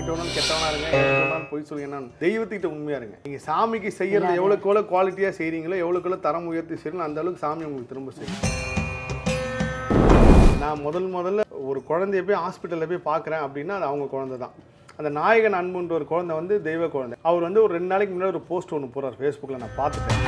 வேணாலும் கெட்டவனா இருங்க, எவ்வளோ வேணாலும் பொய் சொல்லுங்க, தெய்வத்திட்ட உண்மையா இருங்க. நீங்க சாமிக்கு செய்யறது எவ்வளோக்கு எவ்வளோ குவாலிட்டியா செய்றீங்களோ, எவ்வளோக்கு எவ்வளோ தரம் உயர்த்தி செய்யணும், அந்த அளவுக்கு சாமி உங்களுக்கு திரும்ப செய்யும். நான் முதல்ல ஒரு குழந்தைய போய் ஹாஸ்பிட்டலில் போய் பார்க்குறேன் அப்படின்னா அது அவங்க குழந்தை தான். அந்த நாயகன் அன்புன்ற ஒரு குழந்தை வந்து தெய்வ குழந்தை. அவர் வந்து ஒரு 2 நாளைக்கு முன்னாடி ஒரு போஸ்ட் ஒன்று போடுறார் ஃபேஸ்புக்கில், நான் பார்த்துட்டேன்.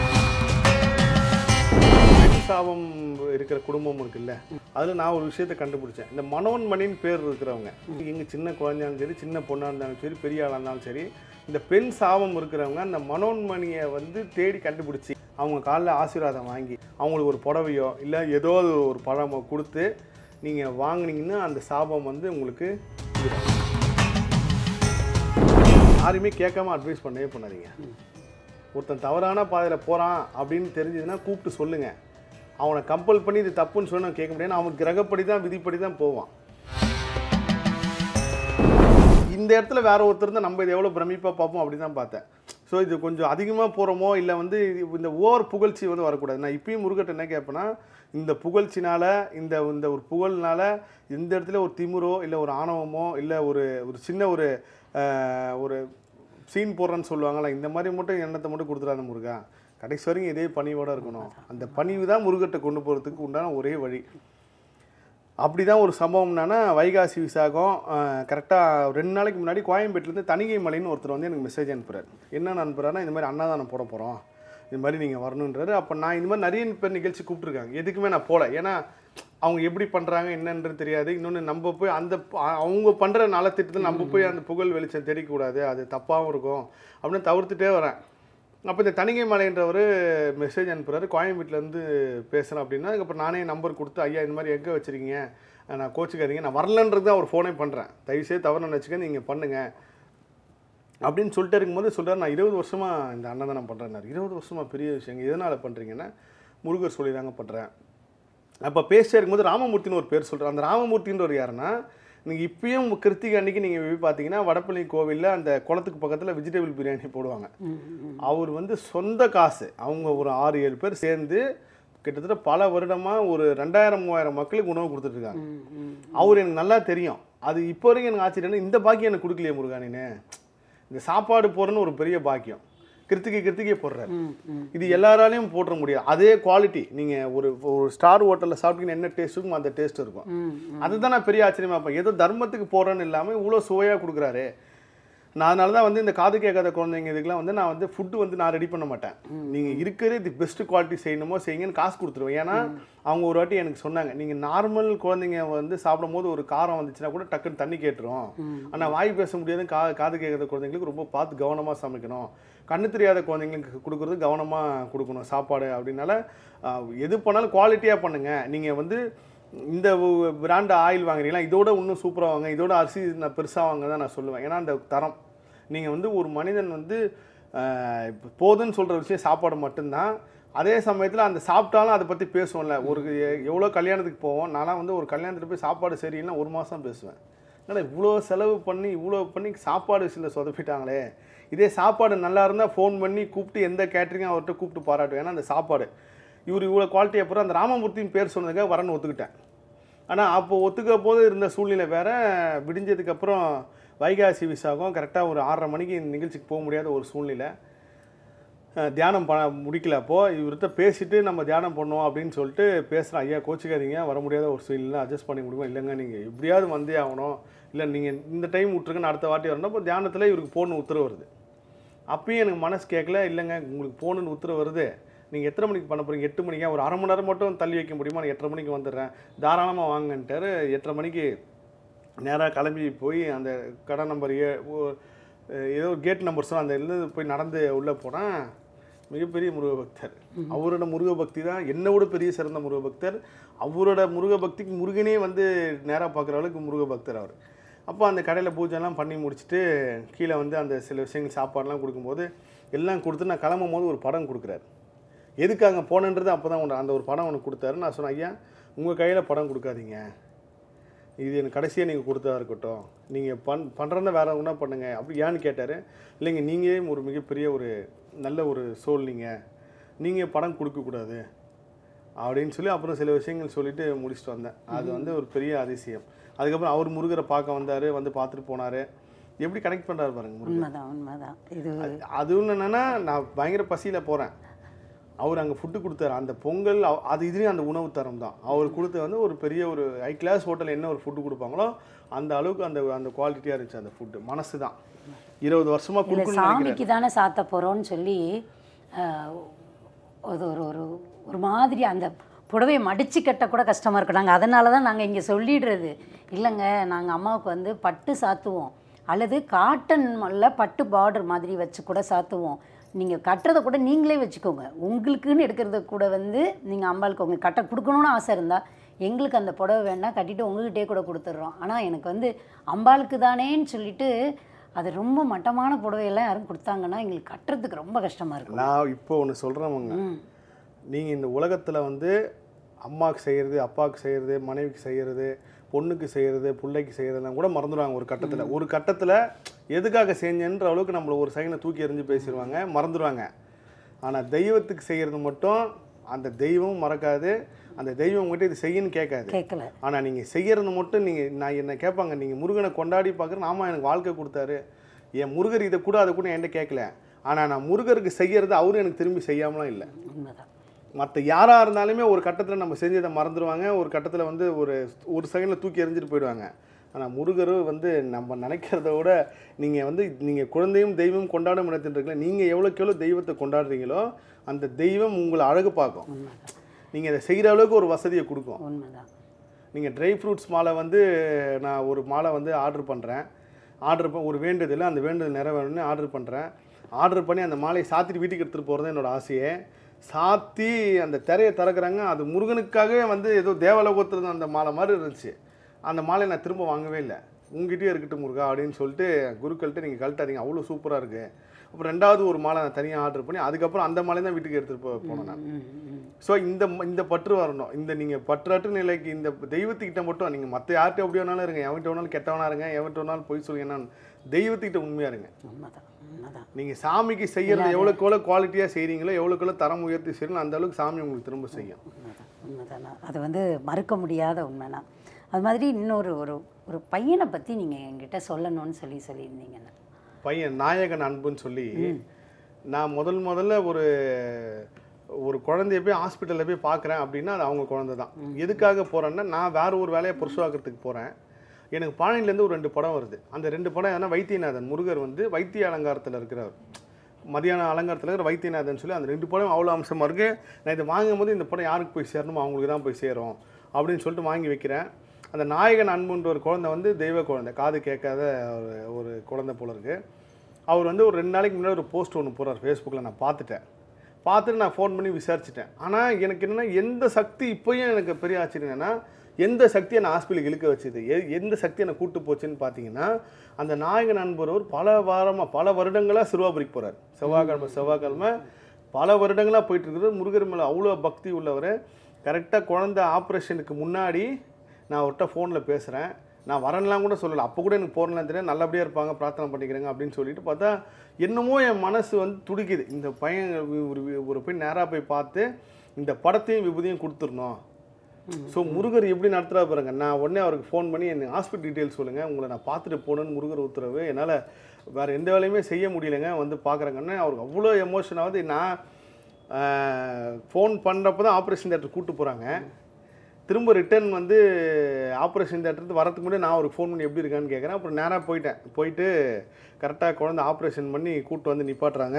சாபம் இருக்கிற குடும்பம் இருக்குல்ல, அதில் நான் ஒரு விஷயத்தை கண்டுபிடிச்சேன். இந்த மனோன்மணின்னு பேர் இருக்கிறவங்க, எங்கே சின்ன குழந்தையாலும் சரி, சின்ன பொண்ணாக இருந்தாலும் சரி, பெரிய ஆளாக இருந்தாலும் சரி, இந்த பெண் சாபம் இருக்கிறவங்க அந்த மனோன்மணியை வந்து தேடி கண்டுபிடிச்சி அவங்க காலில் ஆசீர்வாதம் வாங்கி அவங்களுக்கு ஒரு புடவையோ இல்லை ஏதோ ஒரு பழமோ கொடுத்து நீங்கள் வாங்கினீங்கன்னா அந்த சாபம் வந்து உங்களுக்கு யாருமே கேட்காம அட்வைஸ் பண்ணவே பண்ணாதீங்க. ஒருத்தன் தவறான பாதையில் போகிறான் அப்படின்னு தெரிஞ்சதுன்னா கூப்பிட்டு சொல்லுங்கள். அவனை கம்பல் பண்ணி இது தப்புன்னு சொன்னால் கேட்க முடியாது. அவன் கிரகப்படி தான் விதிப்படி தான் போவான். இந்த இடத்துல வேற ஒருத்தர் தான் நம்ம இதை எவ்வளோ பிரமிப்பாக பார்ப்போம் அப்படி தான் பார்த்தேன். ஸோ இது கொஞ்சம் அதிகமாக போகிறோமோ இல்லை வந்து இந்த ஓவர் புகழ்ச்சி வந்து வரக்கூடாது. நான் இப்பயும் முருகட்ட என்ன கேட்பேன்னா, இந்த புகழ்ச்சினால் இந்த இந்த ஒரு புகழ்னால இந்த இடத்துல ஒரு திமிரோ இல்லை ஒரு ஆணவமோ இல்லை ஒரு சின்ன ஒரு சீன் போடுறேன்னு சொல்லுவாங்களா, இந்த மாதிரி மட்டும் எண்ணத்தை மட்டும் கொடுத்துடாத முருகா. கடைசி வரைக்கும் இதே பணிவோடு இருக்கணும். அந்த பணிவு தான் முருகட்டை கொண்டு போகிறதுக்கு உண்டான ஒரே வழி. அப்படி தான் ஒரு சம்பவம் என்னன்னா, வைகாசி விசாகம் கரெக்டாக 2 நாளைக்கு முன்னாடி கோயம்பேட்டிலேருந்து தணிகை மலைன்னு ஒருத்தர் வந்து எனக்கு மெசேஜ் அனுப்புகிறார். என்னென்னு அனுப்புகிறாருன்னா, இந்த மாதிரி அன்னதானம் போட போகிறோம், இது மாதிரி நீங்கள் வரணுன்றாரு. அப்போ நான் இந்த மாதிரி நிறைய பேர் நிகழ்ச்சி கூப்பிட்ருக்காங்க, எதுக்குமே நான் போகல. ஏன்னா அவங்க எப்படி பண்ணுறாங்க என்னன்றது தெரியாது. இன்னொன்று நம்ம போய் அவங்க பண்ணுற நலத்திட்டத்தில் நம்ம போய் அந்த புகழ் வெளிச்சம் தெரியக்கூடாது, அது தப்பாகவும் இருக்கும் அப்படின்னு தவிர்த்துட்டே வரேன். அப்போ இந்த தணிகை மலைன்றவர் மெசேஜ் அனுப்புகிறாரு, கோயம்பேட்டிலேருந்து பேசுகிறேன் அப்படின்னா. அதுக்கப்புறம் நானே நம்பர் கொடுத்து, ஐயா இந்த மாதிரி எங்கே வச்சுருக்கீங்க, நான் கோச்சிக்காதீங்க, நான் வரலன்றது தான் ஒரு ஃபோனே பண்ணுறேன், தயவுசெய்து தவறு நினச்சிக்க நீங்கள் பண்ணுங்கள் அப்படின்னு சொல்லிட்டு இருக்கும்போது சொல்கிறார், நான் 20 வருஷமாக இந்த அன்னதானம் பண்ணுறேன்னாரு. 20 வருஷமாக பெரிய விஷயங்க, எதனால் பண்ணுறீங்கன்னா முருகர் சொல்லி தாங்க பண்ணுறேன். அப்போ பேசிட்டே இருக்கும்போது ராமமூர்த்தின்னு ஒரு பேர் சொல்கிறார். அந்த ராமமூர்த்தின்றவர் யாருன்னா, நீங்கள் இப்பயும் கிருத்திகை அன்றைக்கி நீங்கள் போய் பார்த்தீங்கன்னா வடப்பள்ளி கோவிலில் அந்த குளத்துக்கு பக்கத்தில் வெஜிடபிள் பிரியாணி போடுவாங்க. அவர் வந்து சொந்த காசு, அவங்க ஒரு 6-7 பேர் சேர்ந்து கிட்டத்தட்ட பல வருடமாக ஒரு 2000-3000 மக்களுக்கு உணவு கொடுத்துட்ருக்காங்க. அவர் எனக்கு நல்லா தெரியும். அது இப்போ வரைக்கும் எனக்கு ஆச்சரியம், இந்த பாக்கியம் எனக்கு கொடுக்கலையே முருகானின்னு. இந்த சாப்பாடு போடுறன்னு ஒரு பெரிய பாக்கியம் கிருத்திகை போடுறாரு. இது எல்லாராலையும் போட்டுற முடியாது. அதே குவாலிட்டி நீங்கள் ஒரு ஸ்டார் ஹோட்டலில் சாப்பிட்டீங்கன்னா என்ன டேஸ்ட் இருக்கும் அந்த டேஸ்ட் இருக்கும். அதுதான் நான் பெரிய ஆச்சரியமாக இருப்பேன். ஏதோ தர்மத்துக்கு போடுறேன்னு இல்லாமல் இவ்வளோ சுவையாக கொடுக்குறாரு. நான் அதனால தான் வந்து இந்த காது கேட்காத குழந்தைங்க இதுக்கெலாம் வந்து நான் வந்து ஃபுட்டு வந்து நான் ரெடி பண்ண மாட்டேன். நீங்கள் இருக்கிற இது பெஸ்ட்டு குவாலிட்டி செய்யணுமோ செய்யுங்கன்னு காசு கொடுத்துருவேன். ஏன்னா அவங்க ஒரு வாட்டி எனக்கு சொன்னாங்க, நீங்கள் நார்மல் குழந்தைங்க வந்து சாப்பிடும் போது ஒரு காரம் வந்துச்சுன்னா கூட டக்குன்னு தண்ணி கேட்டுரும், ஆனால் வாய் பேச முடியாது. காது கேட்காத குழந்தைங்களுக்கு ரொம்ப பார்த்து கவனமாக சமைக்கணும், கண்ணு தெரியாத குழந்தைங்களுக்கு கொடுக்குறது கவனமாக கொடுக்கணும் சாப்பாடு. அப்படின்னால எது பண்ணாலும் குவாலிட்டியாக பண்ணுங்கள். நீங்கள் வந்து இந்த பிராண்ட் ஆயில் வாங்குறீங்களா, இதோட இன்னும் சூப்பராக வாங்க, இதோட அரிசி நான் பெருசாக வாங்க தான் நான் சொல்லுவேன். ஏன்னா அந்த தரம், நீங்கள் வந்து ஒரு மனிதன் வந்து போதுன்னு சொல்கிற விஷயம் சாப்பாடு மட்டும்தான். அதே சமயத்தில் அந்த சாப்பிட்டாலும் அதை பற்றி பேசுவோம்ல. ஒரு எவ்வளோ கல்யாணத்துக்கு போவோம், நான்லாம் வந்து ஒரு கல்யாணத்துக்கு போய் சாப்பாடு சரியில்லைன்னா 1 மாதம் பேசுவேன். ஏன்னா இவ்வளோ செலவு பண்ணி சாப்பாடு விஷயத்தில் சொதப்பிட்டாங்களே. இதே சாப்பாடு நல்லா இருந்தால் ஃபோன் பண்ணி கூப்பிட்டு எந்த கேட்ரிங்கும் அவர்கிட்ட கூப்பிட்டு பாராட்டுவேன். ஏன்னா அந்த சாப்பாடு இவர் இவ்வளோ குவாலிட்டியாக அப்புறம் அந்த ராமமூர்த்தின்னு பேர் சொன்னதுக்காக வரன்னு ஒத்துக்கிட்டேன். ஆனால் அப்போ ஒத்துக்க போது இருந்த சூழ்நிலை வேறு. விடிஞ்சதுக்கப்புறம் வைகாசி விசாகம் கரெக்டாக ஒரு 6:30 மணிக்கு இந்த நிகழ்ச்சிக்கு போக முடியாத ஒரு சூழ்நிலை. தியானம் முடிக்கல. அப்போது இவர்கிட்ட பேசிவிட்டு நம்ம தியானம் பண்ணுவோம் அப்படின்னு சொல்லிட்டு பேசுகிறேன். ஐயா கோச்சிக்காதீங்க, வர முடியாத ஒரு சூழ்நிலை, அட்ஜஸ்ட் பண்ணி முடியுமா? இல்லைங்க நீங்கள் எப்படியாவது வந்தே ஆகணும், இல்லை நீங்கள் இந்த டைம் விட்ருக்குன்னு அடுத்த வாட்டி வரணும். இப்போ தியானத்தில் இவருக்கு போகணுன்னு உத்தரவு வருது. அப்பயும் எனக்கு மனசு கேட்கல. இல்லைங்க உங்களுக்கு போகணுன்னு உத்தரவு வருது, நீங்கள் எத்தனை மணிக்கு பண்ண போகிறீங்க? 8 மணிக்கா? ஒரு அரை மணி நேரம் மட்டும் தள்ளி வைக்க முடியுமா? நான் 8:30 மணிக்கு வந்துடுறேன், தாராளமாக வாங்கன்ட்டார். 8:30 மணிக்கு நேராக கிளம்பி போய் அந்த கடை நம்பர் ஏதோ கேட் நம்பர் சொன்னால் அந்த இதில் போய் நடந்து உள்ளே போனால் மிகப்பெரிய முருகபக்தர். அவரோட முருகபக்தி தான் என்னை விட பெரிய சிறந்த முருகபக்தர். அவரோட முருகபக்திக்கு முருகனே வந்து நேராக பார்க்குற அளவுக்கு முருகபக்தர் அவர். அப்போ அந்த கடையில் பூஜைலாம் பண்ணி முடிச்சுட்டு கீழே வந்து அந்த சில விஷயங்கள் சாப்பாடெலாம் கொடுக்கும்போது எல்லாம் கொடுத்து நான் கிளம்பும் போது ஒரு படம் கொடுக்குறாரு. எதுக்கு அங்கே போனன்றது அப்போ தான் அந்த ஒரு படம் ஒன்று கொடுத்தாரு. நான் சொன்னேன், ஐயா உங்கள் கையில் படம் கொடுக்காதீங்க, இது எனக்கு கடைசியாக நீங்கள் கொடுத்தா இருக்கட்டும், நீங்கள் பண்ணுறத வேறு ஒன்றா பண்ணுங்கள் அப்படி ஏன்னு கேட்டார். இல்லைங்க நீங்களே ஒரு மிகப்பெரிய ஒரு நல்ல ஒரு சோல், நீங்கள் படம் கொடுக்கக்கூடாது அப்படின்னு சொல்லி அப்புறம் சில விஷயங்கள் சொல்லிவிட்டு முடிச்சுட்டு வந்தேன். அது வந்து ஒரு பெரிய அதிசயம். அதுக்கப்புறம் அவர் முருகரை பார்க்க வந்தார், வந்து பார்த்துட்டு போனார். எப்படி கனெக்ட் பண்ணுறாரு பாருங்க முருகன். உண்மைதான் உண்மைதான். இது அது ஒன்று என்னென்னா, நான் பயங்கர பசியில் போகிறேன், அவர் அங்கே ஃபுட்டு கொடுத்தாரு. அந்த பொங்கல் அது இதுலேயும் அந்த உணவு தரம் தான் அவர் கொடுத்த வந்து ஒரு பெரிய ஒரு ஹை கிளாஸ் ஹோட்டலில் என்ன ஒரு ஃபுட்டு கொடுப்பாங்களோ அந்த அளவுக்கு அந்த அந்த குவாலிட்டியாக இருந்துச்சு அந்த ஃபுட்டு. மனசு தான் 20 வருஷமாக கொடுக்கணும். சாமிக்கு தானே சாத்த போகிறோன்னு சொல்லி ஒரு ஒரு ஒரு மாதிரி அந்த புடவையை மடித்து கட்ட கூட கஷ்டமாக இருக்கும். நாங்கள் அதனால தான் நாங்கள் இங்கே சொல்லிடுறது, இல்லைங்க நாங்கள் அம்மாவுக்கு வந்து பட்டு சாத்துவோம், அல்லது காட்டன்ல பட்டு பார்டர் மாதிரி வச்சு கூட சாத்துவோம், நீங்கள் கட்டுறதை கூட நீங்களே வச்சுக்கோங்க, உங்களுக்குன்னு எடுக்கிறத கூட வந்து நீங்கள் அம்பாளுக்கு உங்கள் கட்ட கொடுக்கணுன்னு ஆசை இருந்தால் எங்களுக்கு அந்த புடவை வேண்டாம், கட்டிட்டு உங்ககிட்டே கூட கொடுத்துட்றோம். ஆனால் எனக்கு வந்து அம்பாளுக்கு தானேன்னு சொல்லிட்டு அது ரொம்ப மட்டமான புடவையெல்லாம் யாரும் கொடுத்தாங்கன்னா எங்களுக்கு கட்டுறதுக்கு ரொம்ப கஷ்டமாக இருக்கும். நான் இப்போ ஒன்று சொல்கிறேங்க, நீங்கள் இந்த உலகத்தில் வந்து அம்மாவுக்கு செய்கிறது, அப்பாவுக்கு செய்கிறது, மனைவிக்கு செய்கிறது, பொண்ணுக்கு செய்கிறது, பிள்ளைக்கு செய்கிறதுலாம் கூட மறந்துடுவாங்க ஒரு கட்டத்தில் எதுக்காக செஞ்சேன்ற அளவுக்கு நம்மளை ஒரு செகண்டை தூக்கி எறிஞ்சு பேசிடுவாங்க, மறந்துடுவாங்க. ஆனால் தெய்வத்துக்கு செய்கிறது மட்டும் அந்த தெய்வம் மறக்காது, அந்த தெய்வம் உங்கள்கிட்ட இது செய்யன்னு கேட்கல. ஆனால் நீங்கள் செய்கிறது மட்டும் நான் என்ன கேட்பாங்க, நீங்கள் முருகனை கொண்டாடி பார்க்குறேன், ஆமாம் எனக்கு வாழ்க்கை கொடுத்தாரு, என் முருகர் இதை கூட அதை கூட என்கிட்ட கேட்கல, ஆனால் நான் முருகருக்கு செய்கிறது அவரும் எனக்கு திரும்பி செய்யாமலாம் இல்லை. மற்ற யாராக இருந்தாலுமே ஒரு கட்டத்தில் நம்ம செஞ்சதை மறந்துடுவாங்க, ஒரு கட்டத்தில் வந்து ஒரு செகண்டில் தூக்கி எறிஞ்சிட்டு போயிடுவாங்க. ஆனால் முருகர் வந்து நம்ம நினைக்கிறத விட நீங்கள் குழந்தையும் தெய்வம் கொண்டாட முடியாதுன்றீங்களா, நீங்கள் எவ்வளோக்கு தெய்வத்தை கொண்டாடுறீங்களோ அந்த தெய்வம் உங்களை அழகு பார்க்கும், நீங்கள் இதை செய்கிற அளவுக்கு ஒரு வசதியை கொடுக்கும். நீங்கள் ட்ரை ஃப்ரூட்ஸ் மாலை வந்து நான் ஒரு மாலை வந்து ஆர்டர் பண்ணுறேன், ஒரு வேண்டுதல், அந்த வேண்டுதல் நிறைவேறணும்னு ஆர்டர் பண்ணி அந்த மாலையை சாத்திட்டு வீட்டுக்கு எடுத்துகிட்டு போகிறது என்னோடய ஆசையே. சாத்தி அந்த திரையை திறக்கிறாங்க, அது முருகனுக்காகவே வந்து ஏதோ தேவலோகத்தில் அந்த மாலை மாதிரி இருந்துச்சு. அந்த மாலையை நான் திரும்ப வாங்கவே இல்லை, உங்ககிட்டயே இருக்கட்டும் முருகா அப்படின்னு சொல்லிட்டு குருக்கள்கிட்ட நீங்கள் கழட்டாதீங்க, அவ்வளோ சூப்பராக இருக்குது. அப்புறம் ரெண்டாவது ஒரு மாலை நான் தனியாக ஆர்டர் பண்ணி அதுக்கப்புறம் அந்த மாலை தான் வீட்டுக்கு எடுத்துகிட்டு போனேன் நான். ஸோ இந்த பற்று வரணும், நீங்கள் பற்றற்ற நிலைக்கு இந்த தெய்வத்துக்கிட்ட மட்டும், நீங்கள் மற்ற யார்கிட்ட எப்படி வேணாலும் இருங்க, எவன்கிட்ட வேணாலும் கெட்டவனாக இருங்க, எவன்கிட்ட வேணாலும் பொய் சொல்லுங்க, நான் தெய்வத்துக்கிட்ட உண்மையாக இருங்க. நீங்கள் சாமிக்கு செய்யறது எவ்வளோக்கு எவ்வளோ குவாலிட்டியாக செய்கிறீங்களோ, எவ்வளோக்கு எவ்வளோ தரம் உயர்த்தி செய்யணும், அந்த அளவுக்கு சாமி உங்களுக்கு திரும்ப செய்யும். உண்மைதானா, அது வந்து மறுக்க முடியாத உண்மைனா. அது மாதிரி இன்னொரு ஒரு பையனை பற்றி நீங்கள் என்கிட்ட சொல்லணும்னு சொல்லியிருந்தீங்கண்ணா. பையன் நாயகன் அன்புன்னு சொல்லி, நான் முதல்ல ஒரு குழந்தைய போய் ஹாஸ்பிட்டலில் போய் பார்க்குறேன் அப்படின்னா அது அவங்க குழந்தை தான். எதுக்காக போகிறேன்னா, நான் வேறு ஒரு வேலையை புருஷாக்கிறதுக்கு போகிறேன். எனக்கு பாணிலேருந்து ஒரு 2 படம் வருது. அந்த 2 படம் ஏன்னா வைத்தியநாதன், முருகர் வந்து வைத்திய அலங்காரத்தில் இருக்கிறவர், மதியான அலங்காரத்தில் இருக்கிற வைத்தியநாதன் சொல்லி அந்த 2 படம் அவ்வளோ அம்சமாக இருக்குது. நான் இதை வாங்கும் போது இந்த படம் யாருக்கு போய் சேரணுமோ அவங்களுக்கு தான் போய் சேரும் அப்படின்னு சொல்லிட்டு வாங்கி வைக்கிறேன். அந்த நாயகன் அன்புன்ற ஒரு குழந்தை வந்து தெய்வ குழந்தை, காது கேட்காத ஒரு குழந்தை போல இருக்குது. அவர் வந்து ஒரு 2 நாளைக்கு முன்னாடி ஒரு போஸ்ட் ஒன்று போகிறார் ஃபேஸ்புக்கில், நான் பார்த்துட்டு நான் ஃபோன் பண்ணி விசாரிச்சிட்டேன். ஆனால் எனக்கு என்னென்னா, எந்த சக்தி இப்போயும் எனக்கு பெரிய ஆச்சரியம் என்னென்னா, எந்த சக்தியை நான் ஹாஸ்பிட்டலுக்கு இழுக்க வச்சுது, எந்த சக்தியை நான் கூப்பிட்டு போச்சுன்னு பார்த்தீங்கன்னா, அந்த நாயகன் அன்பவர் பல வருடங்களாக சிறுவாபுரிக்கு போகிறார். செவ்வாய்க்கிழமை பல வருடங்களாக போயிட்டு இருக்குது. முருகர் மேலே அவ்வளோ பக்தி உள்ளவர். கரெக்டாக குழந்தை ஆப்ரேஷனுக்கு முன்னாடி நான் அவர்கிட்ட ஃபோனில் பேசுகிறேன். நான் வரேன்லாம் கூட சொல்லலை, அப்போ கூட எனக்கு போகிறலாம் தெரியாது, நல்லபடியாக இருப்பாங்க, பிரார்த்தனை பண்ணிக்கிறேங்க அப்படின்னு சொல்லிட்டு பார்த்தா என்னமோ என் மனசு வந்து துடிக்குது. இந்த பையன் ஒரு போய் நேராக போய் பார்த்து இந்த படத்தையும் விபூதியும் கொடுத்துடணும். ஸோ முருகர் எப்படி நடத்துகிறா பாருங்க. நான் உடனே அவருக்கு ஃபோன் பண்ணி எனக்கு ஹாஸ்பிட்டல் டீட்டெயில்ஸ் சொல்லுங்கள், உங்களை நான் பார்த்துட்டு போகணுன்னு முருகர் உத்தரவு, என்னால் வேறு எந்த வேலையுமே செய்ய முடியலைங்க, வந்து பார்க்குறேங்கன்னு அவருக்கு அவ்வளோ எமோஷன் ஆகுது. நான் ஃபோன் பண்ணுறப்ப தான் ஆப்ரேஷன் தியேட்டர் கூப்பிட்டு போகிறாங்க. திரும்ப ரிட்டர்ன் வந்து ஆப்ரேஷன் தியேட்டருக்கு வரதுக்கு முன்னாடி நான் அவருக்கு ஃபோன் பண்ணி எப்படி இருக்கான்னு கேட்குறேன். அப்புறம் நேராக போயிட்டு கரெக்டாக குழந்தை ஆப்ரேஷன் பண்ணி கூப்பிட்டு வந்து நிப்பாட்டுறாங்க.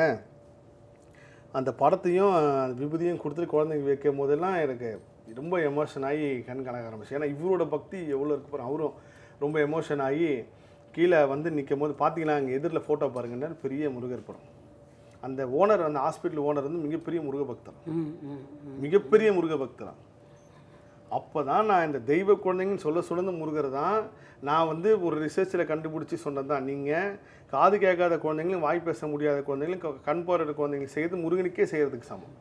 அந்த படத்தையும் அந்த விபூதியும் கொடுத்துட்டு குழந்தைங்க வைக்கும் போதெல்லாம் எனக்கு ரொம்ப எமோஷன் ஆகி கண் கலங்க ஆரம்பிச்சு. ஏன்னா இவரோட பக்தி எவ்வளோ இருக்கு பாருங்க. அவரும் ரொம்ப எமோஷன் ஆகி கீழே வந்து நிற்கும் போது பார்த்தீங்கன்னா அங்கே எதிரில் ஃபோட்டோ பாருங்கன்னா பெரிய முருகர் படம். அந்த ஓனர், அந்த ஹாஸ்பிட்டல் ஓனர் வந்து மிகப்பெரிய முருக பக்தர். அப்போ தான் நான் இந்த தெய்வ குழந்தைங்கன்னு சொல்ல முருகர் தான் நான் வந்து ஒரு ரிசர்ச்சில் கண்டுபிடிச்சி சொன்னது தான். நீங்கள் காது கேட்காத குழந்தைங்களும், வாய் பேச முடியாத குழந்தைங்களும், கண் பார்வை குழந்தைங்களும் செய்கிறது முருகனுக்கே செய்கிறதுக்கு சமம்.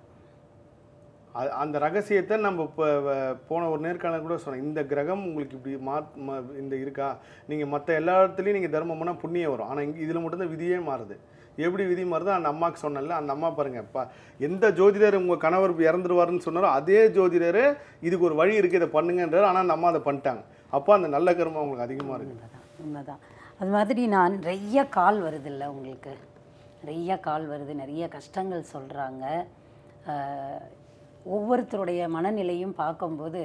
அந்த ரகசியத்தை நம்ம இப்போ போன ஒரு நேர்காணல் கூட சொன்னேன். இந்த கிரகம் உங்களுக்கு இப்படி இந்த இருக்கா, நீங்கள் மற்ற எல்லா இடத்துலையும் நீங்கள் தர்மம் பண்ணால் புண்ணியம் வரும், ஆனால் இங்கே இதில் மட்டும்தான் விதியே மாறுது. எப்படி விதி மாறுதோ அந்த அம்மாவுக்கு சொன்னல, அந்த அம்மா பாருங்கள், இப்போ எந்த ஜோதிடர் உங்கள் கணவர் இறந்துருவாருன்னு சொன்னாரோ அதே ஜோதிடர் இதுக்கு ஒரு வழி இருக்குது, இதை பண்ணுங்கன்றார். ஆனால் அந்த அம்மா அதை பண்ணிட்டாங்க. அப்போ அந்த நல்ல கர்மம் அவங்களுக்கு அதிகமாக இருக்குது. உண்மைதான். அது மாதிரி நான் நிறைய கால் வருதில்ல உங்களுக்கு, நிறைய கால் வருது, நிறைய கஷ்டங்கள் சொல்கிறாங்க. ஒவ்வொருத்தருடைய மனநிலையும் பார்க்கும்போது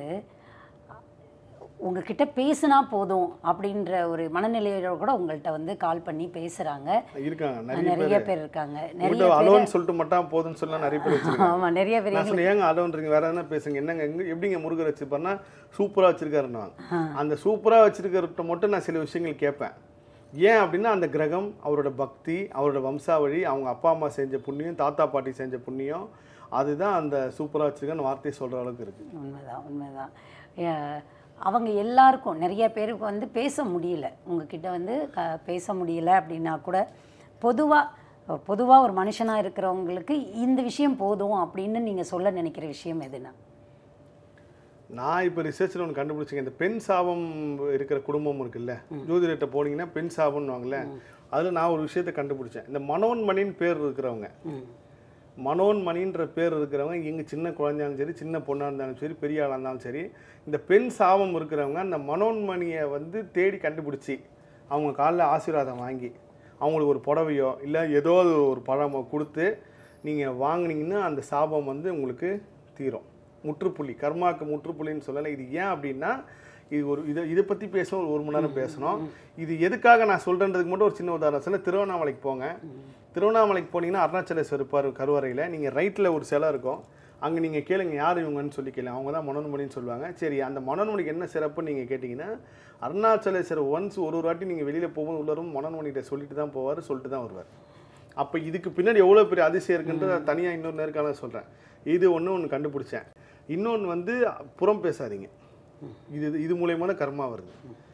உங்ககிட்ட பேசினா போதும் அப்படின்ற ஒரு மனநிலையோட கூட உங்கள்கிட்ட வந்து கால் பண்ணி பேசுகிறாங்க. இருக்காங்க, நிறைய பேர் இருக்காங்க. நிறைய அலோன்னு சொல்லிட்டு மட்டும் போதும்னு சொல்லலாம் நிறைய பேர் வச்சிருக்காங்க. ஆமாம், நிறைய பேர் நான் சொன்னேன், ஏங்க அலோன்றீங்க, வேற என்ன பேசுங்க, என்னங்க எப்படிங்க முருகர் வச்சுப்பாருன்னா சூப்பராக வச்சிருக்காருன்னு. அந்த சூப்பராக வச்சிருக்கிறத மட்டும் நான் சில விஷயங்கள் கேட்பேன். ஏன் அப்படின்னா அந்த கிரகம், அவரோட பக்தி, அவரோட வம்சாவழி, அவங்க அப்பா அம்மா செஞ்ச புண்ணியம், தாத்தா பாட்டி செஞ்ச புண்ணியம், அதுதான் அந்த சூப்பராக வச்சுருக்கேன்னு வார்த்தையை சொல்கிற அளவுக்கு இருக்குது. உண்மைதான், உண்மைதான். அவங்க எல்லாருக்கும் நிறைய பேருக்கு வந்து பேச முடியல, உங்ககிட்ட வந்து பேச முடியல அப்படின்னா கூட பொதுவாக ஒரு மனுஷனாக இருக்கிறவங்களுக்கு இந்த விஷயம் போதும் அப்படின்னு நீங்கள் சொல்ல நினைக்கிற விஷயம் எதுனா? நான் இப்போ ரிசர்ச்சில் ஒன்று கண்டுபிடிச்சிங்க, இந்த பெண் சாபம் இருக்கிற குடும்பம் இருக்குல்ல, ஜோதிடர்கிட்ட போனீங்கன்னா பெண் சாபம்னுவாங்கல்ல, அதில் நான் ஒரு விஷயத்தை கண்டுபிடிச்சேன். இந்த மனோன்மணின்னு பேர் இருக்கிறவங்க, மனோன்மணின்ற பேர் இருக்கிறவங்க எங்கே சின்ன குழந்தையாலும் சரி, சின்ன பொண்ணாக இருந்தாலும் சரி, பெரிய ஆளாக இருந்தாலும் சரி, இந்த பெண் சாபம் இருக்கிறவங்க அந்த மனோன்மணியை வந்து தேடி கண்டுபிடிச்சி அவங்க காலில் ஆசீர்வாதம் வாங்கி அவங்களுக்கு ஒரு புடவையோ இல்லை ஏதோ ஒரு பழமோ கொடுத்து நீங்கள் வாங்கினீங்கன்னா அந்த சாபம் வந்து உங்களுக்கு தீரும். முற்றுப்புள்ளி, கர்மாவுக்கு முற்றுப்புள்ளின்னு சொல்லலை. இது ஏன் அப்படின்னா இது இதை பற்றி பேசணும், ஒரு மணி நேரம் பேசணும். இது எதுக்காக நான் சொல்கிறேன்றதுக்கு மட்டும் ஒரு சின்ன உதாரணம் சொல்ல. திருவண்ணாமலைக்கு போங்க, திருவண்ணாமலைக்கு போனீங்கன்னா அருணாச்சலேஸ்வரர் இருப்பார் கருவறையில். நீங்கள் ரைட்டில் ஒரு சிலை இருக்கும், அங்கே நீங்கள் கேளுங்க யார் இவங்கன்னு சொல்லி கேளுங்க, அவங்க தான் மனோன்மணின்னு சொல்லுவாங்க. சரி, அந்த மனோன்மணிக்கு என்ன சிறப்புன்னு நீங்கள் கேட்டிங்கன்னா, அருணாச்சலேஸ்வரர் ஒன்ஸ் ஒரு வாட்டி நீங்கள் வெளியில் போகும்போது உள்ளரும் மனோன்மணிகிட்ட சொல்லிட்டு தான் போவார், சொல்லிட்டு தான் வருவார். அப்போ இதுக்கு பின்னாடி எவ்வளோ பெரிய அதிசயம் இருக்குன்றது தனியாக இன்னொரு நேர்காணல் சொல்கிறேன். இது ஒன்று கண்டுபிடிச்சேன். இன்னொன்று வந்து புறம் பேசாதீங்க. இது மூலயமா தான் கர்மா வருது.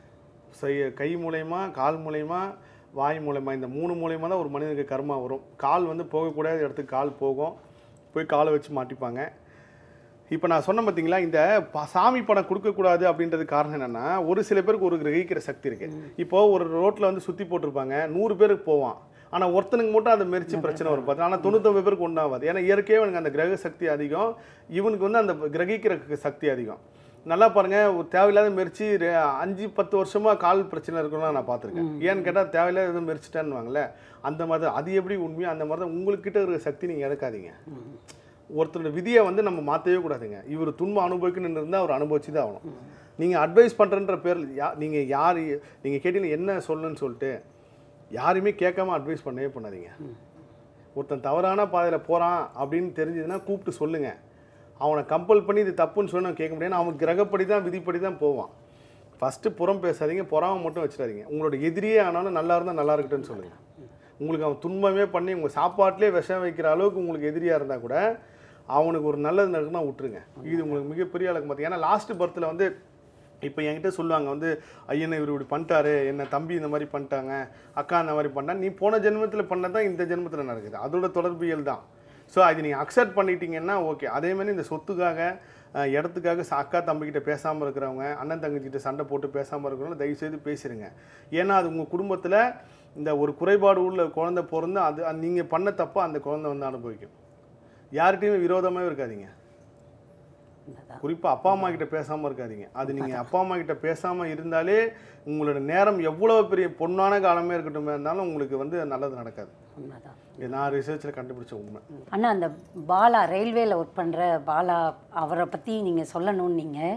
கை மூலயமா, கால் மூலயமா, வாய் மூலயமா, இந்த 3 மூலயமா தான் ஒரு மனிதனுக்கு கர்மா வரும். கால் வந்து போகக்கூடாத இடத்துக்கு கால் போகும், போய் காலை வச்சு மாட்டிப்பாங்க. இப்போ நான் சொன்னேன் பார்த்தீங்களா, இந்த சாமி படம் கொடுக்கக்கூடாது அப்படின்றது காரணம் என்னென்னா, ஒரு சில பேருக்கு ஒரு கிரகிக்கிற சக்தி இருக்குது. இப்போது ஒரு ரோட்டில் வந்து சுற்றி போட்டிருப்பாங்க, 100 பேருக்கு போவான், ஆனால் ஒருத்தனுக்கு மட்டும் அதை மெரிச்சு பிரச்சனை வரும் பார்த்து. ஆனால் 99 பேருக்கு ஒன்றாகாது. ஏன்னா இயற்கையாக அவனுக்கு அந்த கிரக சக்தி அதிகம், இவனுக்கு வந்து அந்த கிரகிக்கிற சக்தி அதிகம். நல்லா பாருங்கள், தேவையில்லாத மெரிச்சு 5-10 வருஷமாக கால் பிரச்சனை இருக்குன்னு நான் பார்த்துருக்கேன். ஏன்னு கேட்டால் தேவையில்லாத எதுவும் மெரிச்சிட்டேன்னு வாங்களேன். அந்த மாதிரி தான் அது எப்படி உண்மையோ அந்த மாதிரி தான் உங்கள்கிட்ட இருக்கிற சக்தி நீங்கள் இழக்காதீங்க. ஒருத்தரோட விதியை வந்து நம்ம மாற்றவே கூடாதுங்க. இவர் துன்பம் அனுபவிக்கணுன்னு இருந்தால் அவர் அனுபவிச்சு தான் ஆகணும். நீங்கள் அட்வைஸ் பண்ணுறன்ற பேரில் நீங்கள் நீங்கள் கேட்டீங்க என்ன சொல்லணும்னு சொல்லிட்டு யாருமே கேட்காம அட்வைஸ் பண்ணவே பண்ணாதீங்க. ஒருத்தன் தவறான பாதையில் போகிறான் அப்படின்னு தெரிஞ்சதுன்னா கூப்பிட்டு சொல்லுங்கள். அவனை கம்பல் பண்ணி இது தப்புன்னு சொல்லி நான் கேட்க முடியாது. அவன் கிரகப்படி தான், விதிப்படி தான் போவான். ஃபஸ்ட்டு புறம் பேசாதீங்க, பொறாம மட்டும் வச்சிடாதீங்க. உங்களோட எதிரியே ஆனாலும் நல்லா இருந்தால் நல்லா இருக்கட்டும்னு சொல்லுங்கள். உங்களுக்கு அவன் துன்பமே பண்ணி உங்கள் சாப்பாட்டிலே விஷம் வைக்கிற அளவுக்கு உங்களுக்கு எதிரியாக இருந்தால் கூட அவனுக்கு ஒரு நல்லது நடக்குன்னா விட்டுருங்க. இது உங்களுக்கு மிகப்பெரிய அளவுக்கு பார்த்து. ஏன்னா லாஸ்ட்டு பர்த்தில் வந்து இப்போ என்கிட்ட சொல்லுவாங்க வந்து, ஐயனை இவர் இப்படி பண்ணிட்டாரு, என்ன தம்பி இந்த மாதிரி பண்ணிட்டாங்க, அக்கா இந்த மாதிரி பண்ணா, நீ போன ஜென்மத்தில் பண்ணதான் இந்த ஜென்மத்தில் நடக்குது, அதோட தொடர்பியல் தான். ஸோ அது நீங்கள் அக்செப்ட் பண்ணிட்டீங்கன்னா ஓகே. அதேமாதிரி இந்த சொத்துக்காக, இடத்துக்காக அக்கா தம்பிக்கிட்ட பேசாமல் இருக்கிறவங்க, அண்ணன் தங்கச்சிக்கிட்ட சண்டை போட்டு பேசாமல் இருக்கிறவங்க தயவுசெய்து பேசிடுங்க. ஏன்னா அது உங்கள் குடும்பத்தில் இந்த ஒரு குறைபாடு உள்ள குழந்தை பிறந்து அது நீங்கள் பண்ண தப்போ அந்த குழந்தை வந்து அனுபவிக்கும். யார்கிட்டையுமே விரோதமாகவே இருக்காதீங்க. குறிப்பாக அப்பா அம்மா கிட்ட பேசாமல் இருக்காதீங்க. அது நீங்கள் அப்பா அம்மா கிட்ட பேசாமல் இருந்தாலே உங்களோட நேரம் எவ்வளோ பெரிய பொண்ணான காலமே இருக்கட்டும் இருந்தாலும் உங்களுக்கு வந்து நல்லது நடக்காது. நான் ரிசர்ச்சில் கண்டுபிடிச்ச உண்மை. அண்ணா, அந்த பாலா ரயில்வேல ஒர்க் பண்ணுற பாலா, அவரை பற்றி நீங்கள் சொல்லணும்னு நீங்கள்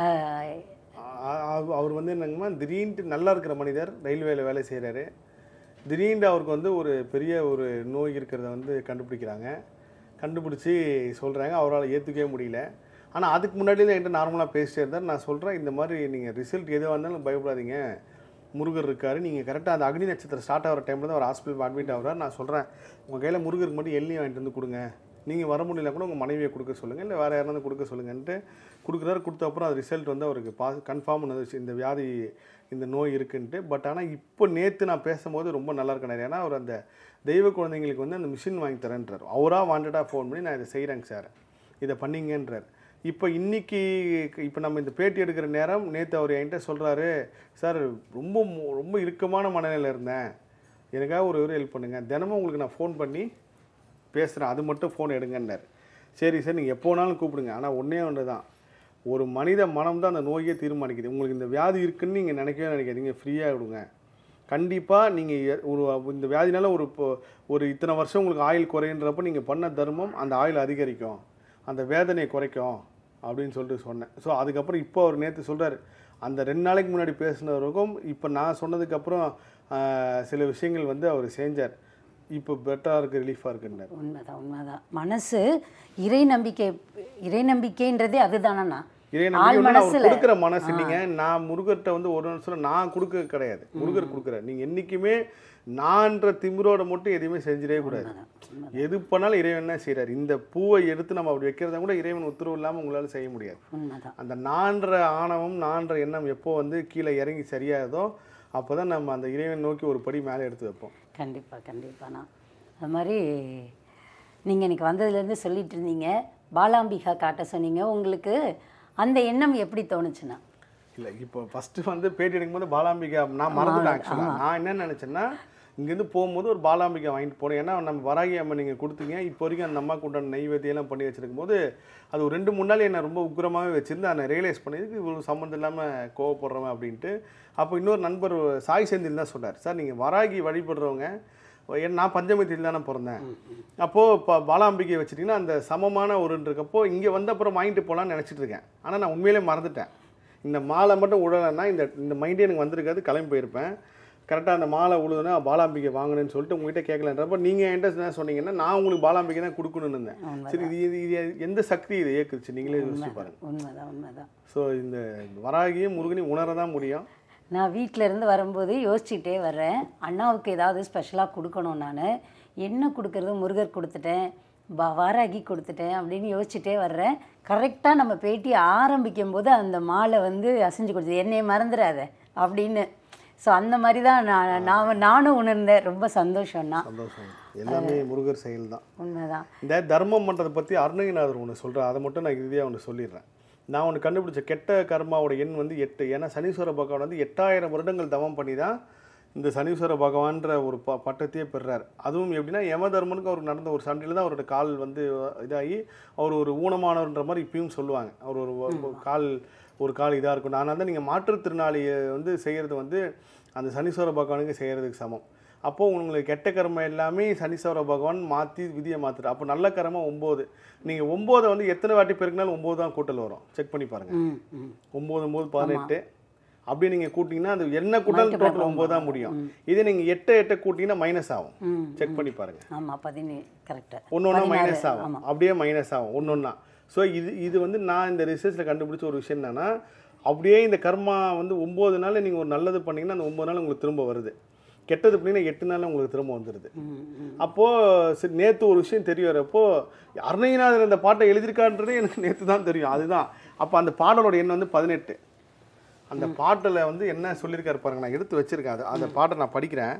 அவர் வந்து என்னங்கம்மா, திடீர்னு நல்லா இருக்கிற மனிதர், ரயில்வேல வேலை செய்கிறாரு. திடீர்னு அவருக்கு வந்து ஒரு பெரிய ஒரு நோய் இருக்கிறத வந்து கண்டுபிடிச்சி சொல்கிறாங்க. அவரால் ஏற்றுக்கவே முடியல. ஆனால் அதுக்கு முன்னாடி தான் என்கிட்ட நார்மலாக பேசிட்டே இருந்தார். நான் சொல்கிறேன், இந்த மாதிரி நீங்கள் ரிசல்ட் எதுவாக இருந்தாலும் பயப்படாதீங்க, முருகர் இருக்கார். நீங்கள் கரெக்டாக அந்த அக்னி நட்சத்திரம் ஸ்டார்ட் ஆகிற டைமில் தான் அவர் ஹாஸ்பிட்டல் அட்மிட் ஆகிறார். நான் சொல்கிறேன், உங்கள் கையில் முருகருக்கு மட்டும் எள்ளியும் வாங்கிட்டு வந்து கொடுங்க, நீங்கள் வர முடியல கூட உங்கள் மனைவியை கொடுக்க சொல்லுங்கள், இல்லை வேறு யாராவது கொடுக்க சொல்லுங்கன்ட்டு கொடுக்குறாரு. கொடுத்த அப்புறம் அது ரிசல்ட் வந்து அவருக்கு கன்ஃபார்ம் பண்ணது இந்த வியாதி, இந்த நோய் இருக்குன்ட்டு. பட் ஆனால் இப்போ நேற்று நான் பேசும்போது ரொம்ப நல்லா இருக்கேன். ஏன்னா அவர் அந்த தெய்வ குழந்தைங்களுக்கு வந்து அந்த மிஷின் வாங்கி தரேன்றார். அவராக வாண்டடாக ஃபோன் பண்ணி நான் இதை செய்கிறேங்க சார், இதை பண்ணிங்கன்றார். இப்போ இப்போ நம்ம இந்த பேட்டி எடுக்கிற நேரம், நேற்று அவர் என்கிட்ட சொல்கிறாரு, சார் ரொம்ப இறுக்கமான மனநிலையில் இருந்தேன், எனக்காக ஒரு ஹெல்ப் பண்ணுங்கள், தினமும் உங்களுக்கு நான் ஃபோன் பண்ணி பேசுகிறேன், அது மட்டும் ஃபோன் எடுங்கன்னார். சரி சார், நீங்கள் எப்போ வேணாலும் கூப்பிடுங்க. ஆனால் ஒன்று தான், ஒரு மனித மனம் தான் அந்த நோயே தீர்மானிக்குது. உங்களுக்கு இந்த வியாதி இருக்குதுன்னு நீங்கள் நினைக்கவே நினைக்காதீங்க, ஃப்ரீயாக விடுங்க. கண்டிப்பாக நீங்கள் ஒரு இந்த வியாதினால ஒரு இத்தனை வருஷம் உங்களுக்கு ஆயுள் குறைன்றப்போ நீங்கள் பண்ண தர்மம் அந்த ஆயுள் அதிகரிக்கும், அந்த வேதனையை குறைக்கும் அப்படின்னு சொல்லிட்டு சொன்னேன். ஸோ அதுக்கப்புறம் இப்போ அவர் நேற்று சொல்கிறார், அந்த 2 நாளைக்கு முன்னாடி பேசினவருக்கும் இப்போ நான் சொன்னதுக்கப்புறம் சில விஷயங்கள் வந்து அவர் செஞ்சார். இப்போ பெட்டராக இருக்குது, ரிலீஃபாக இருக்குன்னார். உண்மைதான் உண்மைதான். மனசு இறை நம்பிக்கைன்றதே அதுதானண்ணா. கொடுக்குற மனசு இல்லைங்க. நான் முருகர்கிட்ட வந்து ஒரு நிமிஷம் நான் கொடுக்க கிடையாது, முருகர் கொடுக்குறேன். நீங்கள் என்றைக்குமே நான்ற திமிரோட மட்டும் எதையுமே செஞ்சிடவே கூடாது. எது பண்ணாலும் இறைவன் தான் செய்கிறார். இந்த பூவை எடுத்து நம்ம அப்படி வைக்கிறத கூட இறைவன் உத்தரவு இல்லாமல் உங்களால் செய்ய முடியாது. அந்த நான்ற ஆணவம் நான்ற எண்ணம் எப்போ வந்து கீழே இறங்கி சரியாகுதோ அப்போ தான் நம்ம அந்த இறைவன் நோக்கி ஒரு படி மேலே எடுத்து வைப்போம். கண்டிப்பாக கண்டிப்பாண்ணா. அது மாதிரி நீங்கள் இன்றைக்கி வந்ததுலேருந்து சொல்லிட்டு இருந்தீங்க, பாலாம்பிகா காட்ட சொன்னீங்க. உங்களுக்கு அந்த எண்ணம் எப்படி தோணுச்சுன்னா? இல்லை, இப்போ ஃபஸ்ட்டு வந்து பேட்டி எடுக்கும்போது பாலாம்பிகா நான் மறந்துட்டேன். ஆக்சுவலாக நான் என்ன நினச்சேன்னா, இங்கேருந்து போகும்போது ஒரு பாலாம்பிகா வாங்கிட்டு போகிறேன். ஏன்னா நம்ம வராகி அம்மா நீங்கள் கொடுத்தீங்க, இப்போ வரைக்கும் அந்த அம்மா கூட்டான நெய்வேதியெல்லாம் பண்ணி வச்சுருக்கும் போது அது ஒரு 2-3 நாள் என்னை ரொம்ப உக்கிரமாகவே வச்சுருந்து அதை ரியலைஸ் பண்ணியதுக்கு இவ்வளோ சம்மந்தம் இல்லாமல் கோவப்படுறவன் அப்படின்ட்டு. அப்போ இன்னொரு நண்பர் சாய் செந்தில் தான் சொன்னார், சார் நீங்கள் வராகி வழிபடுறவங்க, நான் பஞ்சமத்தில் தானே பிறந்தேன், அப்போது இப்போ பாலாம்பிகை வச்சுட்டிங்கன்னா அந்த சமமான ஒருன்றக்கப்போ இங்கே வந்த அப்புறம் வாங்கிட்டு போகலான்னு நினச்சிட்டு இருக்கேன். ஆனால் நான் உண்மையிலே மறந்துட்டேன். இந்த மாலை மட்டும் உழலைன்னா இந்த மைண்டே எனக்கு வந்திருக்காது, கிளம்பி போயிருப்பேன். கரெக்டாக அந்த மாலை உழுதுனா பாலாம்பிகை வாங்கினேன்னு சொல்லிட்டு உங்கள்கிட்ட கேட்கலன்றப்ப நீங்கள் என்கிட்ட என்ன சொன்னீங்கன்னா, நான் உங்களுக்கு பாலாம்பிகை தான் கொடுக்கணும்னு இருந்தேன். சரி, இது எந்த சக்தி இதை இயக்குச்சு நீங்களே யோசிச்சு பாருங்கள். உண்மைதான் உண்மைதான். ஸோ இந்த வராகியும் முருகனையும் உணர தான் முடியும். நான் வீட்டில் இருந்து வரும்போது யோசிச்சுட்டே வர்றேன், அண்ணாவுக்கு ஏதாவது ஸ்பெஷலாக கொடுக்கணும். நான் என்ன கொடுக்கறது, முருகர் கொடுத்துட்டேன், வாராகி கொடுத்துட்டேன் அப்படின்னு யோசிச்சுட்டே வர்றேன். கரெக்டாக நம்ம பேட்டி ஆரம்பிக்கும் போது அந்த மாலை வந்து அசைஞ்சு கொடுத்தது, என்னையை மறந்துடாத அப்படின்னு. ஸோ அந்த மாதிரி தான் நானும் உணர்ந்தேன். ரொம்ப சந்தோஷம்னா. சந்தோஷம். எல்லாமே முருகர் செயல் தான். உண்மைதான். இந்த தர்மம் பண்ணுறதை பற்றி அருணகிரிநாதர் ஒன்று சொல்கிறேன், அதை மட்டும் நான் இறுதியாக ஒன்று சொல்லிடுறேன். நான் ஒன்று கண்டுபிடிச்ச கெட்ட கர்மாவோட எண் வந்து 8. ஏன்னா சனீஸ்வர பகவான் வந்து 8000 வருடங்கள் தவம் பண்ணி தான் இந்த சனீஸ்வர பகவான்ற ஒரு பட்டத்தையே பெறுறார். அதுவும் எப்படின்னா யமதர்மனுக்கு அவருக்கு நடந்த ஒரு சண்டையில் தான் அவரோட கால் வந்து இதாகி அவர் ஒரு ஊனமானவர்ன்ற மாதிரி இப்பயும் சொல்லுவாங்க. அவர் ஒரு கால் இதாக இருக்கும். ஆனால் தான் நீங்கள் மாற்றுத்திறனாளியை வந்து செய்கிறது வந்து அந்த சனீஸ்வர பகவானுக்கு செய்கிறதுக்கு சமம். அப்போது உங்களுக்கு கெட்ட கர்மம் எல்லாமே சனீஸ்வர பகவான் மாற்றி விதியை மாற்றுறார். அப்போ நல்ல கர்மம் 9. நீங்கள் 9 வந்து எத்தனை வாட்டி பெருக்கினாலும் 9 தான் கூட்டல் வரும். செக் பண்ணி பாருங்கள். 9 9 18 அப்படி நீங்கள் கூட்டிங்கன்னா அது என்ன கூட்டாலும் டோட்டல் 9 தான் முடியும். இதே நீங்கள் 8 8 கூட்டிங்கன்னா மைனஸ் ஆகும். செக் பண்ணி பாருங்கள். ஆமாம், 17 கரெக்டாக. ஒன்று மைனஸ் ஆகும், அப்படியே மைனஸ் ஆகும் ஒன்று. ஸோ இது வந்து நான் இந்த ரிசர்ச்சில் கண்டுபிடிச்ச ஒரு விஷயம் என்னன்னா, அப்படியே இந்த கர்மா வந்து 9 நாள் நீங்கள் ஒரு நல்லது பண்ணிங்கன்னா அந்த 9 நாள் உங்களுக்கு திரும்ப வருது. கெட்டது பண்ணிங்கன்னா 8 நாள் உங்களுக்கு திரும்ப வந்துடுது. அப்போது சரி, நேற்று ஒரு விஷயம் தெரிய வரப்போ அருணகிரிநாதர் இந்த பாட்டை எழுதியிருக்கான்றதே எனக்கு நேற்று தான் தெரியும். அதுதான் அப்போ அந்த பாடலோட எண் வந்து 18. அந்த பாட்டில் வந்து என்ன சொல்லியிருக்காரு பாருங்க, நான் எடுத்து வச்சுருக்கேன். அந்த பாட்டை நான் படிக்கிறேன்.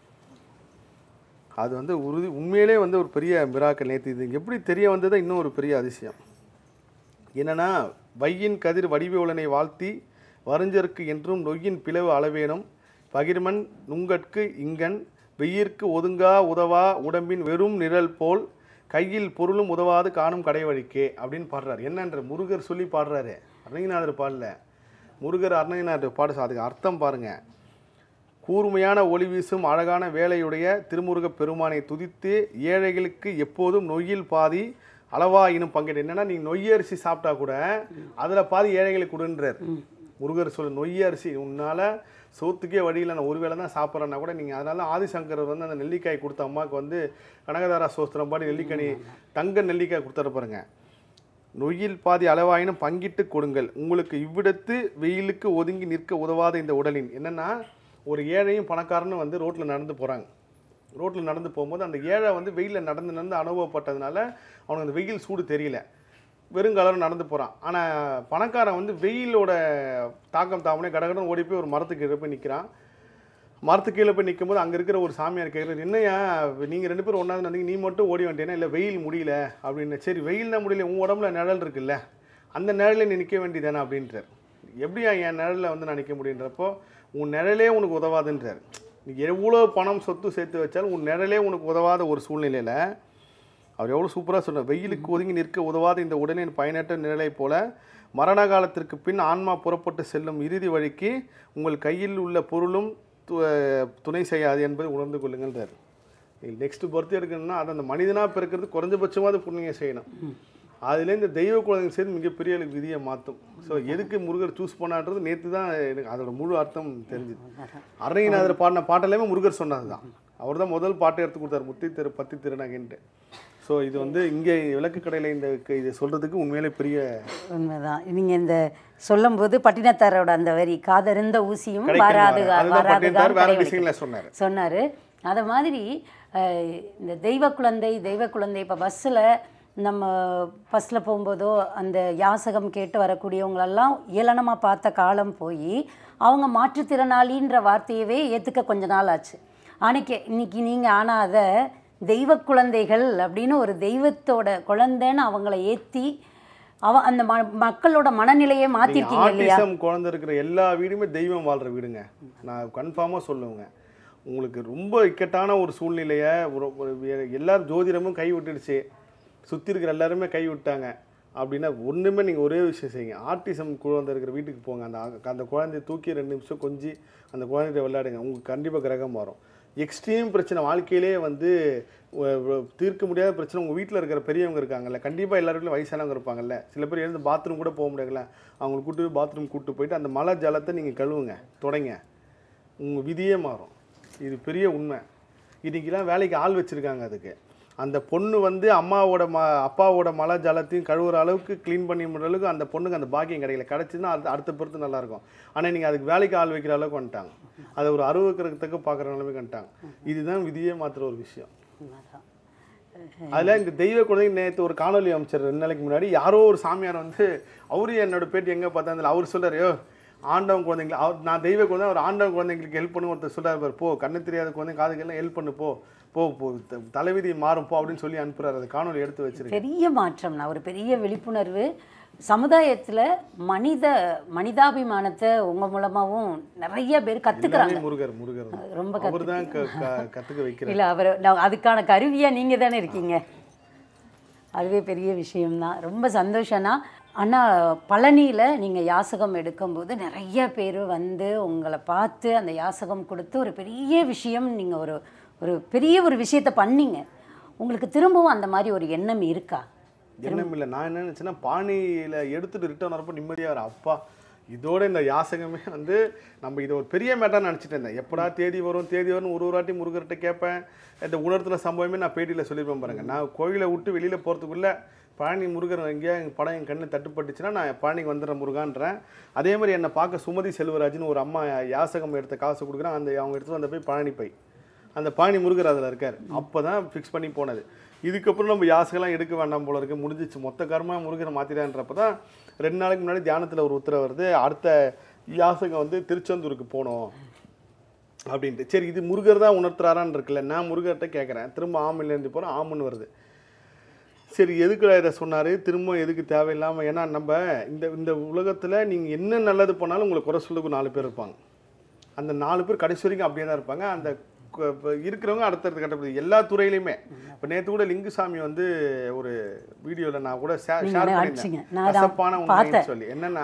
அது வந்து உண்மையிலே வந்து ஒரு பெரிய மிராக்கள். நேற்று இது எப்படி தெரிய வந்தது இன்னும் ஒரு பெரிய அதிசயம் என்னன்னா, வையின் கதிர் வடிவுலனை வாழ்த்தி வருஞ்சற்கு என்றும் நொய்யின் பிளவு அளவேனும் பகிர்மன் நுங்கட்கு இங்கன் வெயிற்கு ஒதுங்கா உதவா உடம்பின் வெறும் நிழல் போல் கையில் பொருளும் உதவாது காணும் கடை வழிக்கே அப்படின்னு பாடுறாரு. என்னன்ற முருகர் சொல்லி பாடுறாரு, அருணகிரிநாதர் பாடல. முருகர் அருணகிரிநாதர் பாடு. அதுக்கு அர்த்தம் பாருங்க. கூர்மையான ஒளி வீசும் அழகான வேலையுடைய திருமுருகப் பெருமானை துதித்து ஏழைகளுக்கு எப்போதும் நொய்யில் பாதி அளவாயினும் பங்கேற்று. என்னன்னா, நீங்கள் நொய்யரிசி சாப்பிட்டா கூட அதில் பாதி ஏழைகளுக்கு கொடுன்றார் முருகர். சொல்ல நொய்யரிசி உன்னால் சோத்துக்கே வழியில் நான் ஒரு வேளை தான் சாப்பிட்றேன்னா கூட நீங்கள் அதனால ஆதிசங்கர் வந்து அந்த நெல்லிக்காய் கொடுத்த அம்மாவுக்கு வந்து கனகதாரா சோஸ்திரம் பாடி நெல்லிக்கனி தங்க நெல்லிக்காய் கொடுத்துட பாருங்க. நொய்யில் பாதி அளவாயினும் பங்கிட்டு கொடுங்கள், உங்களுக்கு இவ்விடத்து வெயிலுக்கு ஒதுங்கி நிற்க உதவாத இந்த உடலின். என்னென்னா, ஒரு ஏழையும் பணக்காரனும் வந்து ரோட்டில் நடந்து போகிறாங்க. ரோட்டில் நடந்து போகும்போது அந்த ஏழை வந்து வெயிலில் நடந்து அனுபவப்பட்டதுனால அவனுக்கு அந்த வெயில் சூடு தெரியல, வெறுங்காலம் நடந்து போகிறான். ஆனால் பணக்காரன் வந்து வெயிலோட தாக்கம் தாமனே கடகடன் ஓடி போய் ஒரு மரத்துக்கு கீழே போய் நிற்கிறான். மரத்துக்கு கீழே போய் நிற்கும் போது அங்கே இருக்கிற ஒரு சாமியார் கேட்குறது, என்னையா நீங்கள் 2 பேரும் ஒன்றாவது நடந்தீங்க, நீ மட்டும் ஓடி வந்துட்டேன்னா, இல்லை வெயில் முடியல அப்படின்னு. சரி, வெயில் தான் முடியல, உன் உடம்புல நிழல் இருக்குல்ல, அந்த நிழலில் நீ நிற்க வேண்டியதானே அப்படின்றார். எப்படியா என் நிழலில் வந்து நான் நிற்க முடியுன்றப்போ, உன் நிழலே உனக்கு உதவாதுன்றார். நீ எவ்வளோ பணம் சொத்து சேர்த்து வச்சாலும் உன் நிழலே உனக்கு உதவாத ஒரு சூழ்நிலையில் அவர் எவ்வளோ சூப்பராக சொன்னார். வெயிலுக்கு ஒதுங்கி நிற்க உதவாத இந்த உடலின் பயனற்ற நிழலை போல மரண காலத்திற்கு பின் ஆன்மா புறப்பட்டு செல்லும் இறுதி வழிக்கு உங்கள் கையில் உள்ள பொருளும் துணை செய்யாது என்பதை உணர்ந்து கொள்ளுங்கள்ன்றார். நெக்ஸ்ட் பர்த் எடுக்கணும்னா அது அந்த மனிதனாக பிறக்கிறது குறைஞ்சபட்சமாவது புண்ணியம் செய்யணும். அதுலேருந்து இந்த தெய்வ குழந்தைங்க சேர்ந்து மிகப்பெரிய விதியை மாற்றும். ஸோ எதுக்கு முருகர் சூஸ் பண்ணான்றது நேற்று தான் எனக்கு அதோட முழு அர்த்தம் தெரிஞ்சுது. அருணகிரிநாதர் பாடின பாட்டெல்லாமே முருகர் சொன்னது தான். அவர் தான் முதல் பாட்டை எடுத்து கொடுத்தார், முத்தி திரு பத்தி திருநகைன்ட்டு. ஸோ இது வந்து இங்கே விளக்கு கடையில் இந்த இதை சொல்கிறதுக்கு உண்மையிலே பெரிய உண்மைதான். நீங்கள் இந்த சொல்லும்போது பட்டினத்தாரோட அந்த வரி காதறிந்த ஊசியும் வராது சொன்னார். அதை மாதிரி இந்த தெய்வ குழந்தை இப்போ பஸ்ஸில் நம்ம பஸ்ஸில் போகும்போதோ அந்த யாசகம் கேட்டு வரக்கூடியவங்களெல்லாம் ஏளனமாக பார்த்த காலம் போய் அவங்க மாற்றுத்திறனாளின்ற வார்த்தையவே ஏற்றுக்க கொஞ்ச நாள் ஆச்சு. இன்னைக்கு நீங்கள் ஆனால் அதை தெய்வ குழந்தைகள் அப்படின்னு ஒரு தெய்வத்தோட குழந்தைன்னு அவங்கள ஏற்றி அந்த மக்களோட மனநிலையை மாற்றிருக்கீங்க இல்லையா? குழந்தை இருக்கிற எல்லா வீடுமே தெய்வம் வாழ்கிற வீடுங்க. நான் கன்ஃபார்மாக சொல்லுவேங்க. உங்களுக்கு ரொம்ப இக்கட்டான ஒரு சூழ்நிலையை எல்லாரும் ஜோதிடமும் கை விட்டுடுச்சு, சுற்றி இருக்கிற எல்லாருமே கை விட்டாங்க அப்படின்னா ஒன்றுமே நீங்கள் ஒரே விஷயம் செய்யுங்க. ஆர்டிசம் குழந்தை இருக்கிற வீட்டுக்கு போங்க. அந்த குழந்தைய தூக்கி 2 நிமிஷம் கொஞ்சி அந்த குழந்தைய விளையாடுங்க. உங்களுக்கு கண்டிப்பாக கிரகம் மாறும். எக்ஸ்ட்ரீம் பிரச்சனை வாழ்க்கையிலே வந்து தீர்க்க முடியாத பிரச்சனை உங்கள் வீட்டில் இருக்கிற பெரியவங்க இருக்காங்கல்ல, கண்டிப்பாக எல்லார் வீட்டிலும் வயசானவங்க இருப்பாங்கல்ல, சில பேர் எழுந்து பாத்ரூம் கூட போக முடியாதுல்ல, அவங்களுக்கு கூட்டு பாத்ரூம் கூப்பிட்டு போயிட்டு அந்த மழை ஜலத்தை நீங்கள் கழுவுங்க, தொடங்க, உங்கள் விதியே மாறும். இது பெரிய உண்மை. இன்றைக்கெலாம் வேலைக்கு ஆள் வச்சுருக்காங்க. அதுக்கு அந்த பொண்ணு வந்து அப்பாவோட மழை ஜலத்தையும் கழுவுற அளவுக்கு க்ளீன் பண்ணி முடிற அளவுக்கு அந்த பொண்ணுக்கு அந்த பாக்கியம் கிடைக்கல. கிடச்சின்னா அடுத்த பொறுத்து நல்லாயிருக்கும். ஆனால் நீங்கள் அதுக்கு வேலைக்கு ஆள் வைக்கிற அளவுக்கு வந்துட்டாங்க. அதை ஒரு அருவக்கிறதுக்கு பார்க்குற நிலைமைக்கு வந்துட்டாங்க. இதுதான் விதியே மாற்றுற ஒரு விஷயம். அதில் இந்த தெய்வ குழந்தை நேற்று ஒரு காணொலி அமைச்சர் 2 நாளைக்கு முன்னாடி யாரோ ஒரு சாமியார் வந்து அவரு என்னோட பேட்டி எங்கே பார்த்தா அவர் சொல்கிறார், ஆண்டவன் குழந்தைங்களை நான் தெய்வ குழந்தை அவர் ஆண்டவன் குழந்தைங்களுக்கு ஹெல்ப் பண்ணு ஒருத்தர் சொல்கிறார், போ கண்ணு தெரியாத குழந்தை காதுக்கெல்லாம் ஹெல்ப் பண்ணு, போ தலைவிதி மாறும் போ அப்படின்னு சொல்லி அனுப்புறாரு. அது காணொலி எடுத்து வச்சிருக்கேன். பெரிய மாற்றம்னா ஒரு பெரிய விழிப்புணர்வு சமுதாயத்தில் மனிதாபிமானத்தை உங்கள் மூலமாகவும் நிறைய பேர் கற்றுக்குறாங்க. முருகர் ரொம்ப கற்றுக்க வைக்கிறார். இல்லை அவர் அதுக்கான கருவியாக நீங்கள் தானே இருக்கீங்க. அதுவே பெரிய விஷயம்தான். ரொம்ப சந்தோஷம்னா. ஆனால் பழனியில் நீங்கள் யாசகம் எடுக்கும்போது நிறைய பேர் வந்து உங்களை பார்த்து அந்த யாசகம் கொடுத்து ஒரு பெரிய விஷயம் நீங்கள் ஒரு பெரிய ஒரு விஷயத்தை பண்ணீங்க. உங்களுக்கு திரும்பவும் அந்த மாதிரி ஒரு எண்ணம் இருக்கா? எண்ணம் இல்லை. நான் என்ன நினச்சேன்னா பாணியில் எடுத்துகிட்டு ரிட்டர்ன் வரப்போ நிம்மதியாக வர அப்பா இதோட இந்த யாசகமே வந்து நம்ம இதை ஒரு பெரிய மேட்டாக நினச்சிட்டு இருந்தேன். எப்படா தேதி வரும் ஒரு வாட்டி முருகர்கிட்ட கேட்பேன். இந்த உணர்த்தின சம்பவமே நான் பேட்டியில் சொல்லியிருப்பேன் பாருங்கள். நான் கோயிலை விட்டு வெளியில் போகிறதுக்குள்ளே பழனி முருகர் எங்கேயா எங்கள் படம் என் கண்ணு தட்டுப்பட்டுச்சுன்னா நான் பழனிக்கு வந்துடுறேன் முருகான்றேன். அதே மாதிரி என்னை பார்க்க சுமதி செல்வராஜ்னு ஒரு அம்மா யாசகம் எடுத்த காசு கொடுக்குறேன். அவங்க எடுத்து வந்த போய் பழனி போய் அந்த பழனி முருகர் அதில் இருக்கார். அப்போ தான் ஃபிக்ஸ் பண்ணி போனது. இதுக்கப்புறம் நம்ம யாசகெல்லாம் எடுக்க வேண்டாம் போல இருக்குது, முடிஞ்சிச்சு, மொத்த கர்மா முருகரை மாற்றிடான்றப்ப தான் 2 நாளைக்கு முன்னாடி தியானத்தில் ஒரு உத்தரவு வருது, அடுத்த யாசகம் வந்து திருச்செந்தூருக்கு போகணும் அப்படின்ட்டு. சரி இது முருகர் தான் உணர்த்துறாரான்னு இருக்குல்ல. நான் முருகர்கிட்ட கேட்குறேன், திரும்ப ஆமிலேருந்து போகிறேன், ஆமுன்னு வருது. சரி எதுக்கு இதை சொன்னார், திரும்ப எதுக்கு தேவையில்லாமல்? ஏன்னா நம்ம இந்த உலகத்தில் நீங்கள் என்ன நல்லது பண்ணாலும் உங்களை குறை சொல்லுக்கு 4 பேர் இருப்பாங்க. அந்த 4 பேர் கடைசி வரைக்கும் அப்படியே தான் இருப்பாங்க. அந்த இருக்கிறவங்க அடுத்தடுத்து கட்டப்படுது எல்லா துறையிலையுமே. இப்போ நேற்று கூட லிங்குசாமி வந்து ஒரு வீடியோவில் நான் கூட ஷேர் பண்ணியிருந்தேன் சொல்லி என்னன்னா,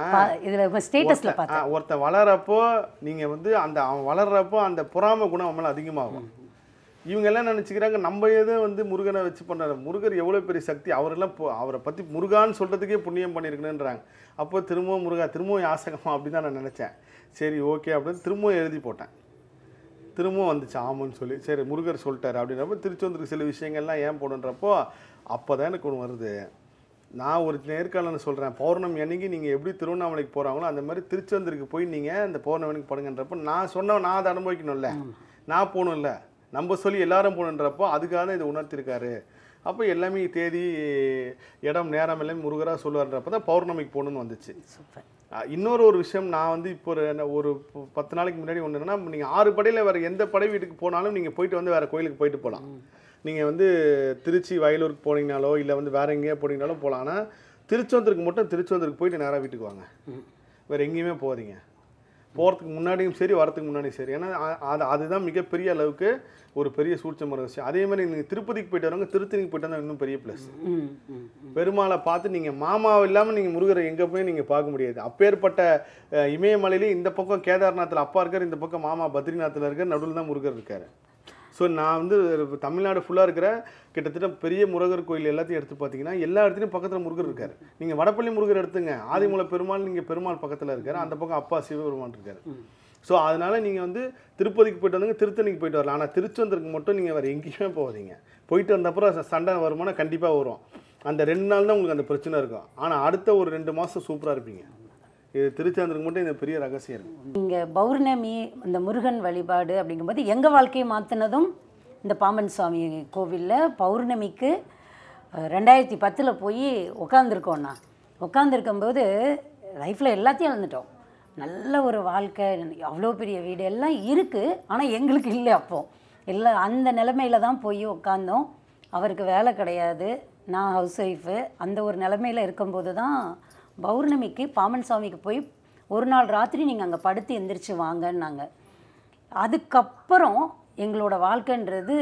ஒருத்தன் வளரப்போ நீங்கள் வந்து அவன் வளர்றப்போ அந்த பொறாமை குணம் அவன் மேலே அதிகமாகும். இவங்க எல்லாம் நினச்சிக்கிறாங்க நம்ம எதை வந்து முருகனை வச்சு பண்ணுற, முருகர் எவ்வளோ பெரிய சக்தி, அவரை பற்றி முருகான்னு சொல்கிறதுக்கே புண்ணியம் பண்ணியிருக்கணுன்றாங்க. அப்போ திரும்பவும் யாசகமா அப்படி தான் நான் நினச்சேன். சரி ஓகே அப்படின்னு திரும்பவும் எழுதி போட்டேன். திரும்பவும் வந்துச்சு ஆமான்னு சொல்லி. சரி முருகர் சொல்லிட்டாரு அப்படின்றப்போ திருச்செந்தூருக்கு சில விஷயங்கள்லாம் ஏன் போடுன்றப்போ அப்போ தான் எனக்கு ஒன்று வருது. நான் ஒரு நேர்காணல் சொல்கிறேன், பௌர்ணமி அன்னைக்கு நீங்கள் எப்படி திருவண்ணாமலைக்கு போகிறாங்களோ அந்த மாதிரி திருச்செந்தூருக்கு போய் நீங்கள் அந்த பௌர்ணமி அன்னைக்கு படுங்கன்றப்போ நான் அதை அனுபவிக்கணும்ல, நான் போகணும் இல்லை, நம்ம சொல்லி எல்லாரும் போகணுன்றப்போ அதுக்காக தான் இதை உணர்த்திருக்காரு. அப்போ எல்லாமே தேதி இடம் நேரம் எல்லாமே முருகராக சொல்லுவார்ன்றப்போ தான் பௌர்ணமிக்கு போகணுன்னு வந்துச்சு. இன்னொரு விஷயம், நான் வந்து இப்போ ஒரு 10 நாளைக்கு முன்னாடி ஒன்று என்னன்னா, நீங்கள் 6 படையில் வேறு எந்த படை வீட்டுக்கு போனாலும் நீங்கள் போயிட்டு வந்து வேறு கோயிலுக்கு போயிட்டு போகலாம். நீங்கள் வந்து திருச்சி வயலூருக்கு போனீங்கனாலோ இல்லை வந்து வேறு எங்கேயோ போனீங்கனாலும் போகலாம். ஆனால் திருச்செந்தூருக்கு மட்டும் திருச்செந்தூருக்கு போயிட்டு நேராக வீட்டுக்கு வாங்க, வேறு எங்கேயுமே போகிறீங்க. போகிறதுக்கு முன்னாடியும் சரி வரதுக்கு முன்னாடியும் சரி. ஏன்னா அதுதான் மிகப்பெரிய அளவுக்கு ஒரு பெரிய சூட்சம விஷயம். அதே மாதிரி நீங்கள் திருப்பதிக்கு போயிட்டு வரவங்க திருத்தணிக்கு போயிட்டு வந்தால் இன்னும் பெரிய ப்ளஸ். பெருமாளை பார்த்து நீங்கள் மாமா இல்லாமல் நீங்கள் முருகரை எங்கே போய் நீங்கள் பார்க்க முடியாது. அப்பேற்பட்ட இமயமலையிலே இந்த பக்கம் கேதார்நாத்தில் அப்பா இருக்கார், இந்த பக்கம் மாமா பத்ரிநாத்தில் இருக்கார், நடுவில் தான் முருகர் இருக்கார். ஸோ நான் வந்து தமிழ்நாடு ஃபுல்லாக இருக்கிற கிட்டத்தட்ட பெரிய முருகர் கோயில் எல்லாத்தையும் எடுத்து பார்த்தீங்கன்னா எல்லா இடத்துலையும் பக்கத்தில் முருகர் இருக்கார். நீங்கள் வடப்பள்ளி முருகர் எடுத்துங்க, ஆதிமூல பெருமாள் நீங்கள் பெருமாள் பக்கத்தில் இருக்கார், அந்த பக்கம் அப்பா சிவபெருமான் இருக்கார். ஸோ அதனால் நீங்கள் வந்து திருப்பதிக்கு போயிட்டு வந்தீங்க, திருத்தணிக்கு போயிட்டு வரலாம். ஆனால் திருச்செந்தூருக்கு மட்டும் நீங்கள் வேறு எங்கேயுமே போகாதீங்க. போயிட்டு வந்தப்பறம் சண்டை வருமானம் கண்டிப்பாக வரும். அந்த 2 நாள் தான் உங்களுக்கு அந்த பிரச்சனை இருக்கும். ஆனால் அடுத்த ஒரு 2 மாதம் சூப்பராக இருப்பீங்க. இது திருச்செந்தூருக்கு மட்டும் இந்த பெரிய ரகசியம் இருக்குது. இங்கே பௌர்ணமி இந்த முருகன் வழிபாடு அப்படிங்கும்போது எங்கள் வாழ்க்கையை மாற்றினதும் இந்த பாம்பன் சுவாமி கோவிலில் பௌர்ணமிக்கு 2010 போய் உட்காந்துருக்கோண்ணா. உட்காந்துருக்கும்போது லைஃப்பில் எல்லாத்தையும் இழந்துட்டோம். நல்ல ஒரு வாழ்க்கை, அவ்வளோ பெரிய வீடு எல்லாம் இருக்குது, ஆனால் எங்களுக்கு இல்லை. அப்போது எல்லாம் அந்த நிலைமையில தான் போய் உட்காந்தோம். அவருக்கு வேலை கிடையாது, நான் ஹவுஸ் ஒய்ஃபு. அந்த ஒரு நிலைமையில் இருக்கும்போது தான் பௌர்ணமிக்கு பாம்பன் சுவாமிக்கு போய் ஒரு நாள் ராத்திரி நீங்கள் அங்கே படுத்து எந்திரிச்சு வாங்கன்னாங்க. அதுக்கப்புறம் எங்களோட வாழ்க்கைன்றது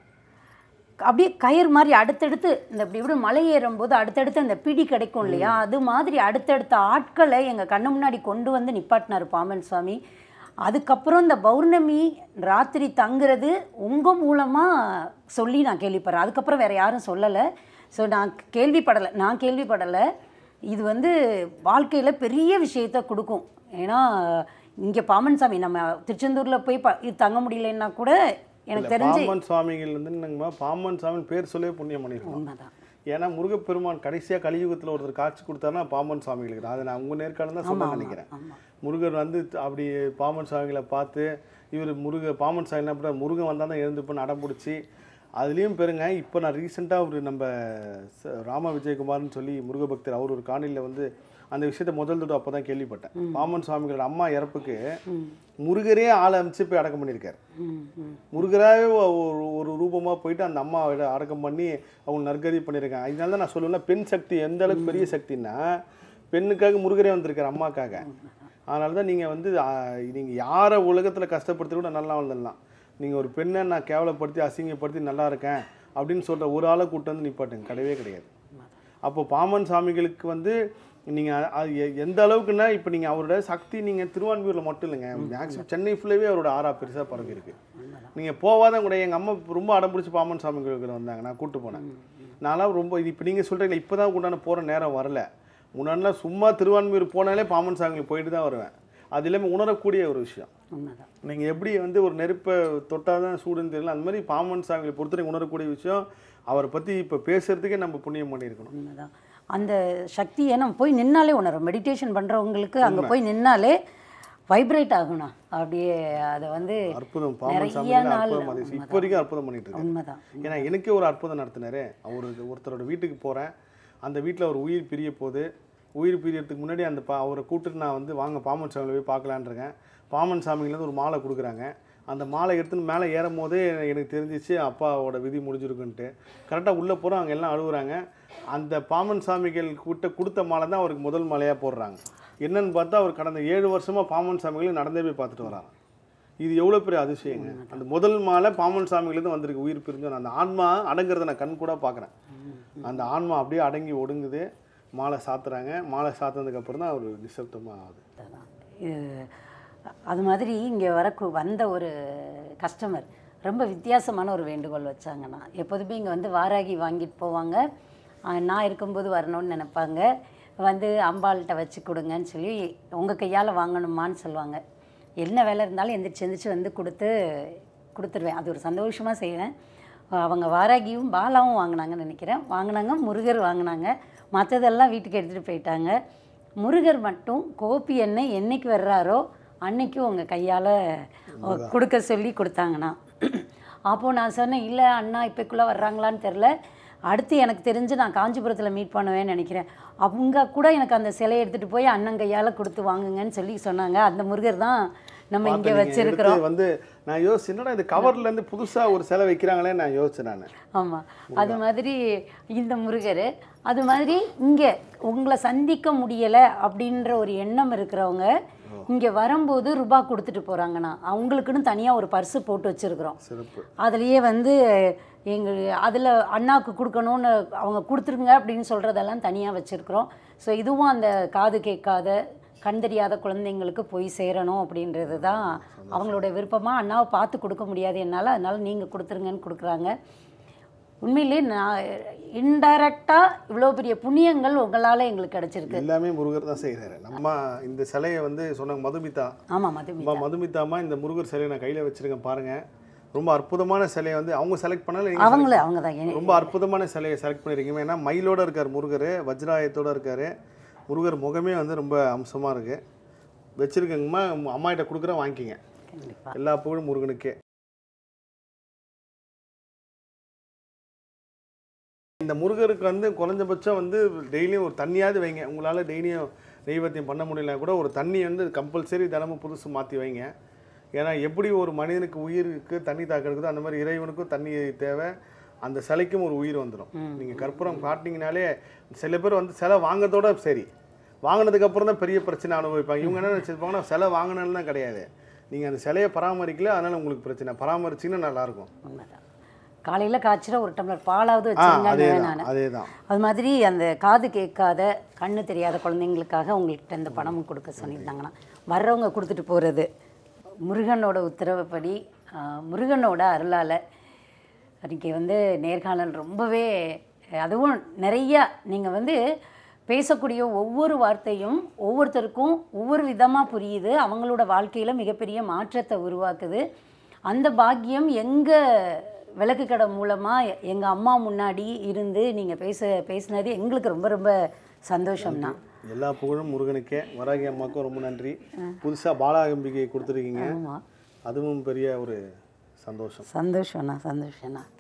அப்படியே கயிறு மாதிரி அடுத்தடுத்து இந்த இப்படி மலை ஏறும்போது அடுத்தடுத்து அந்த பிடி கிடைக்கும் இல்லையா, அது மாதிரி அடுத்தடுத்த ஆட்களை எங்கள் கண்ணு முன்னாடி கொண்டு வந்து நிப்பாட்டினார் பாம்பன் சுவாமி. அதுக்கப்புறம் இந்த பௌர்ணமி ராத்திரி தங்குறது உங்கள் மூலமாக சொல்லி நான் கேள்விப்படுறேன். அதுக்கப்புறம் வேறு யாரும் சொல்லலை. ஸோ நான் கேள்விப்படலை. இது வந்து வாழ்க்கையில் பெரிய விஷயத்த கொடுக்கும். ஏன்னா இங்கே பாம்பன் சாமி நம்ம திருச்செந்தூரில் போய் இது தங்க முடியலன்னா கூட எனக்கு தெரிஞ்சு பாம்பன் சுவாமிகள் வந்து நம்ம பாம்பன் சாமி பேர் சொல்லவே புண்ணியம் பண்ணியிருக்கோம். உண்மைதான். ஏன்னா முருகப்பெருமான் கடைசியாக கலியுகத்தில் ஒருத்தர் காட்சி கொடுத்தாருன்னா பாம்பன் சுவாமிகளுக்கு. அதை நான் உங்கள் நேர்காலம் தான் சொல்ல நினைக்கிறேன். முருகர் வந்து அப்படி பாம்பன் சுவாமிகளை பார்த்து இவர் பாம்பன் சுவாமி என்ன பண்ணுறாரு, முருகன் வந்தால் தான் எழுந்துப்பேன்னு அடம் பிடிச்சி அதுலேயும் பெருங்க. இப்போ நான் ரீசெண்டாக ஒரு நம்ம ராம விஜயகுமார்னு சொல்லி முருக பக்தர், அவர் ஒரு காணொலியில் வந்து அந்த விஷயத்த முதல் தடவை அப்போ தான் கேள்விப்பட்டேன். பாம்பன் சுவாமிகளோட அம்மா இறப்புக்கு முருகரே ஆளை அமைச்சு போய் அடக்கம் பண்ணியிருக்காரு. முருகராகவே ஒரு ரூபமாக போயிட்டு அந்த அம்மாவை அடக்கம் பண்ணி அவங்க நற்கதி பண்ணியிருக்காங்க. அதனால தான் நான் சொல்லுவேன்னா பெண் சக்தி எந்த அளவுக்கு பெரிய சக்தின்னா பெண்ணுக்காக முருகரே வந்திருக்காரு, அம்மாக்காக. அதனால தான் நீங்கள் வந்து நீங்கள் யாரை உலகத்தில் கஷ்டப்படுத்தி கூட நல்லா வந்துடலாம். நீங்கள் ஒரு பெண்ணை நான் கேவலப்படுத்தி அசிங்கப்படுத்தி நல்லா இருக்கேன் அப்படின்னு சொல்கிற ஒரு ஆளை கூட்டு வந்து நிப்பாட்டுங்க, கிடையவே கிடையாது. அப்போது பாம்பன் சாமிகளுக்கு வந்து நீங்கள் எந்த அளவுக்குன்னா இப்போ நீங்கள் அவரோட சக்தி நீங்கள் திருவான்மியூரில் மட்டும் இல்லைங்க, மேக்ஸிமம் சென்னை ஃபுல்லாகவே அவரோட ஆறா பெருசாக பரவி இருக்குது. நீங்கள் போவாதான் கூட. எங்கள் அம்மா ரொம்ப அடம் பிடிச்சி பாம்பன் சாமிகளுக்கு வந்தாங்க, நான் கூப்பிட்டு போனேன். நான்லாம் ரொம்ப இது இப்போ நீங்கள் சொல்கிறீங்களா இப்போ தான் உண்டான போகிற நேரம் வரல. முன்னாடிலாம் சும்மா திருவான்மியூர் போனாலே பாம்பன் சாமிகளுக்கு போயிட்டு தான் வருவேன். அது இல்லாமல் உணரக்கூடிய ஒரு விஷயம். நீங்கள் எப்படி வந்து ஒரு நெருப்பை தொட்டால் தான் சூடுன்னு தெரியல, அந்த மாதிரி பாம்பன் சாமிகளை பொறுத்தவரை உணரக்கூடிய விஷயம். அவரை பற்றி இப்போ பேசுகிறதுக்கே நம்ம புண்ணியம் பண்ணியிருக்கணும். உண்மைதான். அந்த சக்தியை நம்ம போய் நின்னாலே உணரும். மெடிடேஷன் பண்ணுறவங்களுக்கு அங்கே போய் நின்னாலே வைப்ரேட் ஆகணும். அப்படியே அதை வந்து அற்புதம். பாம்பன் சாமிகள் அற்புதம். இப்போ வரைக்கும் அற்புதம் பண்ணிட்டு இருக்கு. உண்மைதான். ஏன்னா எனக்கே ஒரு அற்புதம் நடத்தினாரு. ஒருத்தரோட வீட்டுக்கு போகிறேன், அந்த வீட்டில் அவர் உயிர் பிரிய போது. உயிர் பிரியறதுக்கு முன்னாடி அந்த அவரை கூப்பிட்டு நான் வந்து வாங்க பாம்பன் சாமியில் போய் பார்க்கலான்ருக்கேன். பாம்பன் சாமியிலேருந்து ஒரு மாலை கொடுக்குறாங்க. அந்த மாலை எடுத்துன்னு மேலே ஏறும் போதே எனக்கு தெரிஞ்சிச்சு அப்பாவோட விதி முடிஞ்சிருக்குன்ட்டு. கரெக்டாக உள்ளே போகிறோம், அங்கே எல்லாம் அழுகுறாங்க. அந்த பாம்பன் சாமிகள் கொடுத்த மாலை தான் அவருக்கு முதல் மாலையாக போடுறாங்க. என்னன்னு பார்த்தா அவர் கடந்த 7 வருஷமாக பாம்பன் சாமிகளும் நடந்தே போய் பார்த்துட்டு வராங்க. இது எவ்வளோ பெரிய அதிசயங்க. அந்த முதல் மாலை பாம்பன் சாமியிலேருந்து வந்திருக்கு உயிர் பிரிஞ்சோன்னு. அந்த ஆன்மா அடங்குறத நான் கண் கூட பார்க்குறேன். அந்த ஆன்மா அப்படியே அடங்கி ஒடுங்குது. மாலை சாத்துறாங்க. மாலை சாத்தினதுக்கப்புறம் தான் அவர் நிசப்தமாக ஆகுது. அது மாதிரி இங்கே வந்த ஒரு கஸ்டமர் ரொம்ப வித்தியாசமான ஒரு வேண்டுகோள் வச்சாங்கன்னா, எப்போதுமே இங்கே வந்து வாராகி வாங்கிட்டு போவாங்க. நான் இருக்கும்போது வரணும்னு நினைப்பாங்க. வந்து அம்பாள்கிட்ட வச்சு கொடுங்கன்னு சொல்லி உங்கள் கையால் வாங்கணுமான்னு சொல்லுவாங்க. என்ன வேலை இருந்தாலும் எந்திரிச்சு வந்து கொடுத்துருவேன். அது ஒரு சந்தோஷமாக செய்வேன். அவங்க வாராகியும் பாலாவும் வாங்கினாங்கன்னு நினைக்கிறேன். முருகர் வாங்கினாங்க. மற்றதெல்லாம் வீட்டுக்கு எடுத்துகிட்டு போயிட்டாங்க. முருகர் மட்டும் கோபி எண்ணெய் என்னைக்கு வர்றாரோ அன்னைக்கு உங்கள் கையால் கொடுக்க சொல்லி கொடுத்தாங்கண்ணா. அப்போது நான் சொன்னேன், இல்லை அண்ணா இப்போக்குள்ளே வர்றாங்களான்னு தெரில, அடுத்து எனக்கு தெரிஞ்சு நான் காஞ்சிபுரத்தில் மீட் பண்ணுவேன்னு நினைக்கிறேன். அவங்க கூட எனக்கு அந்த சிலையை எடுத்துகிட்டு போய் அண்ணன் கையால் கொடுத்து வாங்குங்கன்னு சொல்லி சொன்னாங்க. அந்த முருகர் தான் நம்ம இங்கே வச்சிருக்கிறோம். வந்து நான் யோசிச்சேன், இது கவர்லேருந்து புதுசாக ஒரு சிலை வைக்கிறாங்களே நான் யோசிச்சேன் நான். ஆமாம், அது மாதிரி இந்த முருகர். அது மாதிரி இங்கே உங்களை சந்திக்க முடியலை அப்படின்ற ஒரு எண்ணம் இருக்கிறவங்க இங்கே வரும்போது ரூபா கொடுத்துட்டு போகிறாங்கண்ணா. அவங்களுக்குன்னு தனியாக ஒரு பர்ஸு போட்டு வச்சுருக்குறோம். சிறப்பு. அதுலேயே வந்து எங்கள் அதில் அண்ணாவுக்கு கொடுக்கணும்னு அவங்க கொடுத்துருங்க அப்படின்னு சொல்கிறதெல்லாம் தனியாக வச்சுருக்குறோம். ஸோ இதுவும் அந்த காது கேட்காத கண் தெரியாத குழந்தைங்களுக்கு போய் சேரணும் அப்படின்றது தான் அவங்களோட விருப்பமாக. அண்ணாவை பார்த்து கொடுக்க முடியாது என்னால், அதனால் நீங்கள் கொடுத்துருங்கன்னு கொடுக்குறாங்க. உண்மையிலே நான் இன்டைரக்டாக இவ்வளோ பெரிய புண்ணியங்கள் உங்களால் எங்களுக்கு கிடச்சிருக்கு. எல்லாமே முருகர் தான் செய்கிறாரு. நம்ம இந்த சிலையை வந்து சொன்னாங்க மதுமிதா. ஆமாம், மதுமிதாமா இந்த முருகர் சிலையை நான் கையில் வச்சுருக்கேன் பாருங்கள். ரொம்ப அற்புதமான சிலையை வந்து அவங்க செலக்ட் பண்ணாலும் அவங்க தான் ரொம்ப அற்புதமான சிலையை செலக்ட் பண்ணியிருக்கீங்க. ஏன்னா மயிலோடு இருக்கார் முருகர், வஜ்ராயத்தோடு இருக்கார். முருகர் முகமே வந்து ரொம்ப அம்சமாக இருக்குது. வச்சுருக்கங்கம்மா, அம்மாகிட்ட கொடுக்குறேன், வாங்கிக்கிங்க. எல்லா புகழும் முருகனுக்கே. இந்த முருகருக்கு வந்து குறைஞ்சபட்சம் வந்து டெய்லியும் ஒரு தண்ணியாவது வைங்க. உங்களால் டெய்லியும் நெய்வேத்தியம் பண்ண முடியல கூட ஒரு தண்ணி வந்து கம்பல்சரி தினமும் புதுசு மாற்றி வைங்க. ஏன்னா எப்படி ஒரு மனிதனுக்கு உயிருக்கு தண்ணி தாக்கிறதுக்குதோ அந்த மாதிரி இறைவனுக்கும் தண்ணி தேவை. அந்த சிலைக்கும் ஒரு உயிர் வந்துடும். நீங்கள் கற்பூரம் காட்டினீங்கனாலே சில பேர் வந்து சிலை வாங்குறதோட சரி, வாங்கினதுக்கப்புறம் தான் பெரிய பிரச்சனை அனுபவிப்பாங்க. இவங்க என்ன நினச்சிருப்பாங்கன்னா சிலை வாங்கினாலும் தான் கிடையாது, நீங்கள் அந்த சிலையை பராமரிக்கல, அதனால் உங்களுக்கு பிரச்சனை. பராமரிச்சிங்கன்னா நல்லாயிருக்கும். காலையில் காய்ச்சிட ஒரு டம்ளர் பாலாவது வச்சுருங்க. அதேதான். அது மாதிரி அந்த காது கேட்காத கண்ணு தெரியாத குழந்தைங்களுக்காக உங்கள்கிட்ட இந்த பணமும் கொடுக்க சொல்லியிருந்தாங்கன்னா வர்றவங்க கொடுத்துட்டு போகிறது முருகனோட உத்தரவுப்படி, முருகனோட அருளால். அன்றைக்கி வந்து நேர்காணல் ரொம்பவே, அதுவும் நிறையா நீங்கள் வந்து பேசக்கூடிய ஒவ்வொரு வார்த்தையும் ஒவ்வொருத்தருக்கும் ஒவ்வொரு விதமாக புரியுது. அவங்களோட வாழ்க்கையில் மிகப்பெரிய மாற்றத்தை உருவாக்குது. அந்த பாக்கியம் எங்கள் விளக்கு கடை மூலமாக எங்கள் அம்மா முன்னாடி இருந்து நீங்கள் பேசினது எங்களுக்கு ரொம்ப ரொம்ப சந்தோஷம்னா. எல்லா புகழும் முருகனுக்கே. வராகி அம்மாவுக்கும் ரொம்ப நன்றி. புதுசாக பாலாகம்பிகை கொடுத்துருக்கீங்க, அதுவும் பெரிய ஒரு சந்தோஷம்ண்ணா. சந்தோஷம்ண்ணா.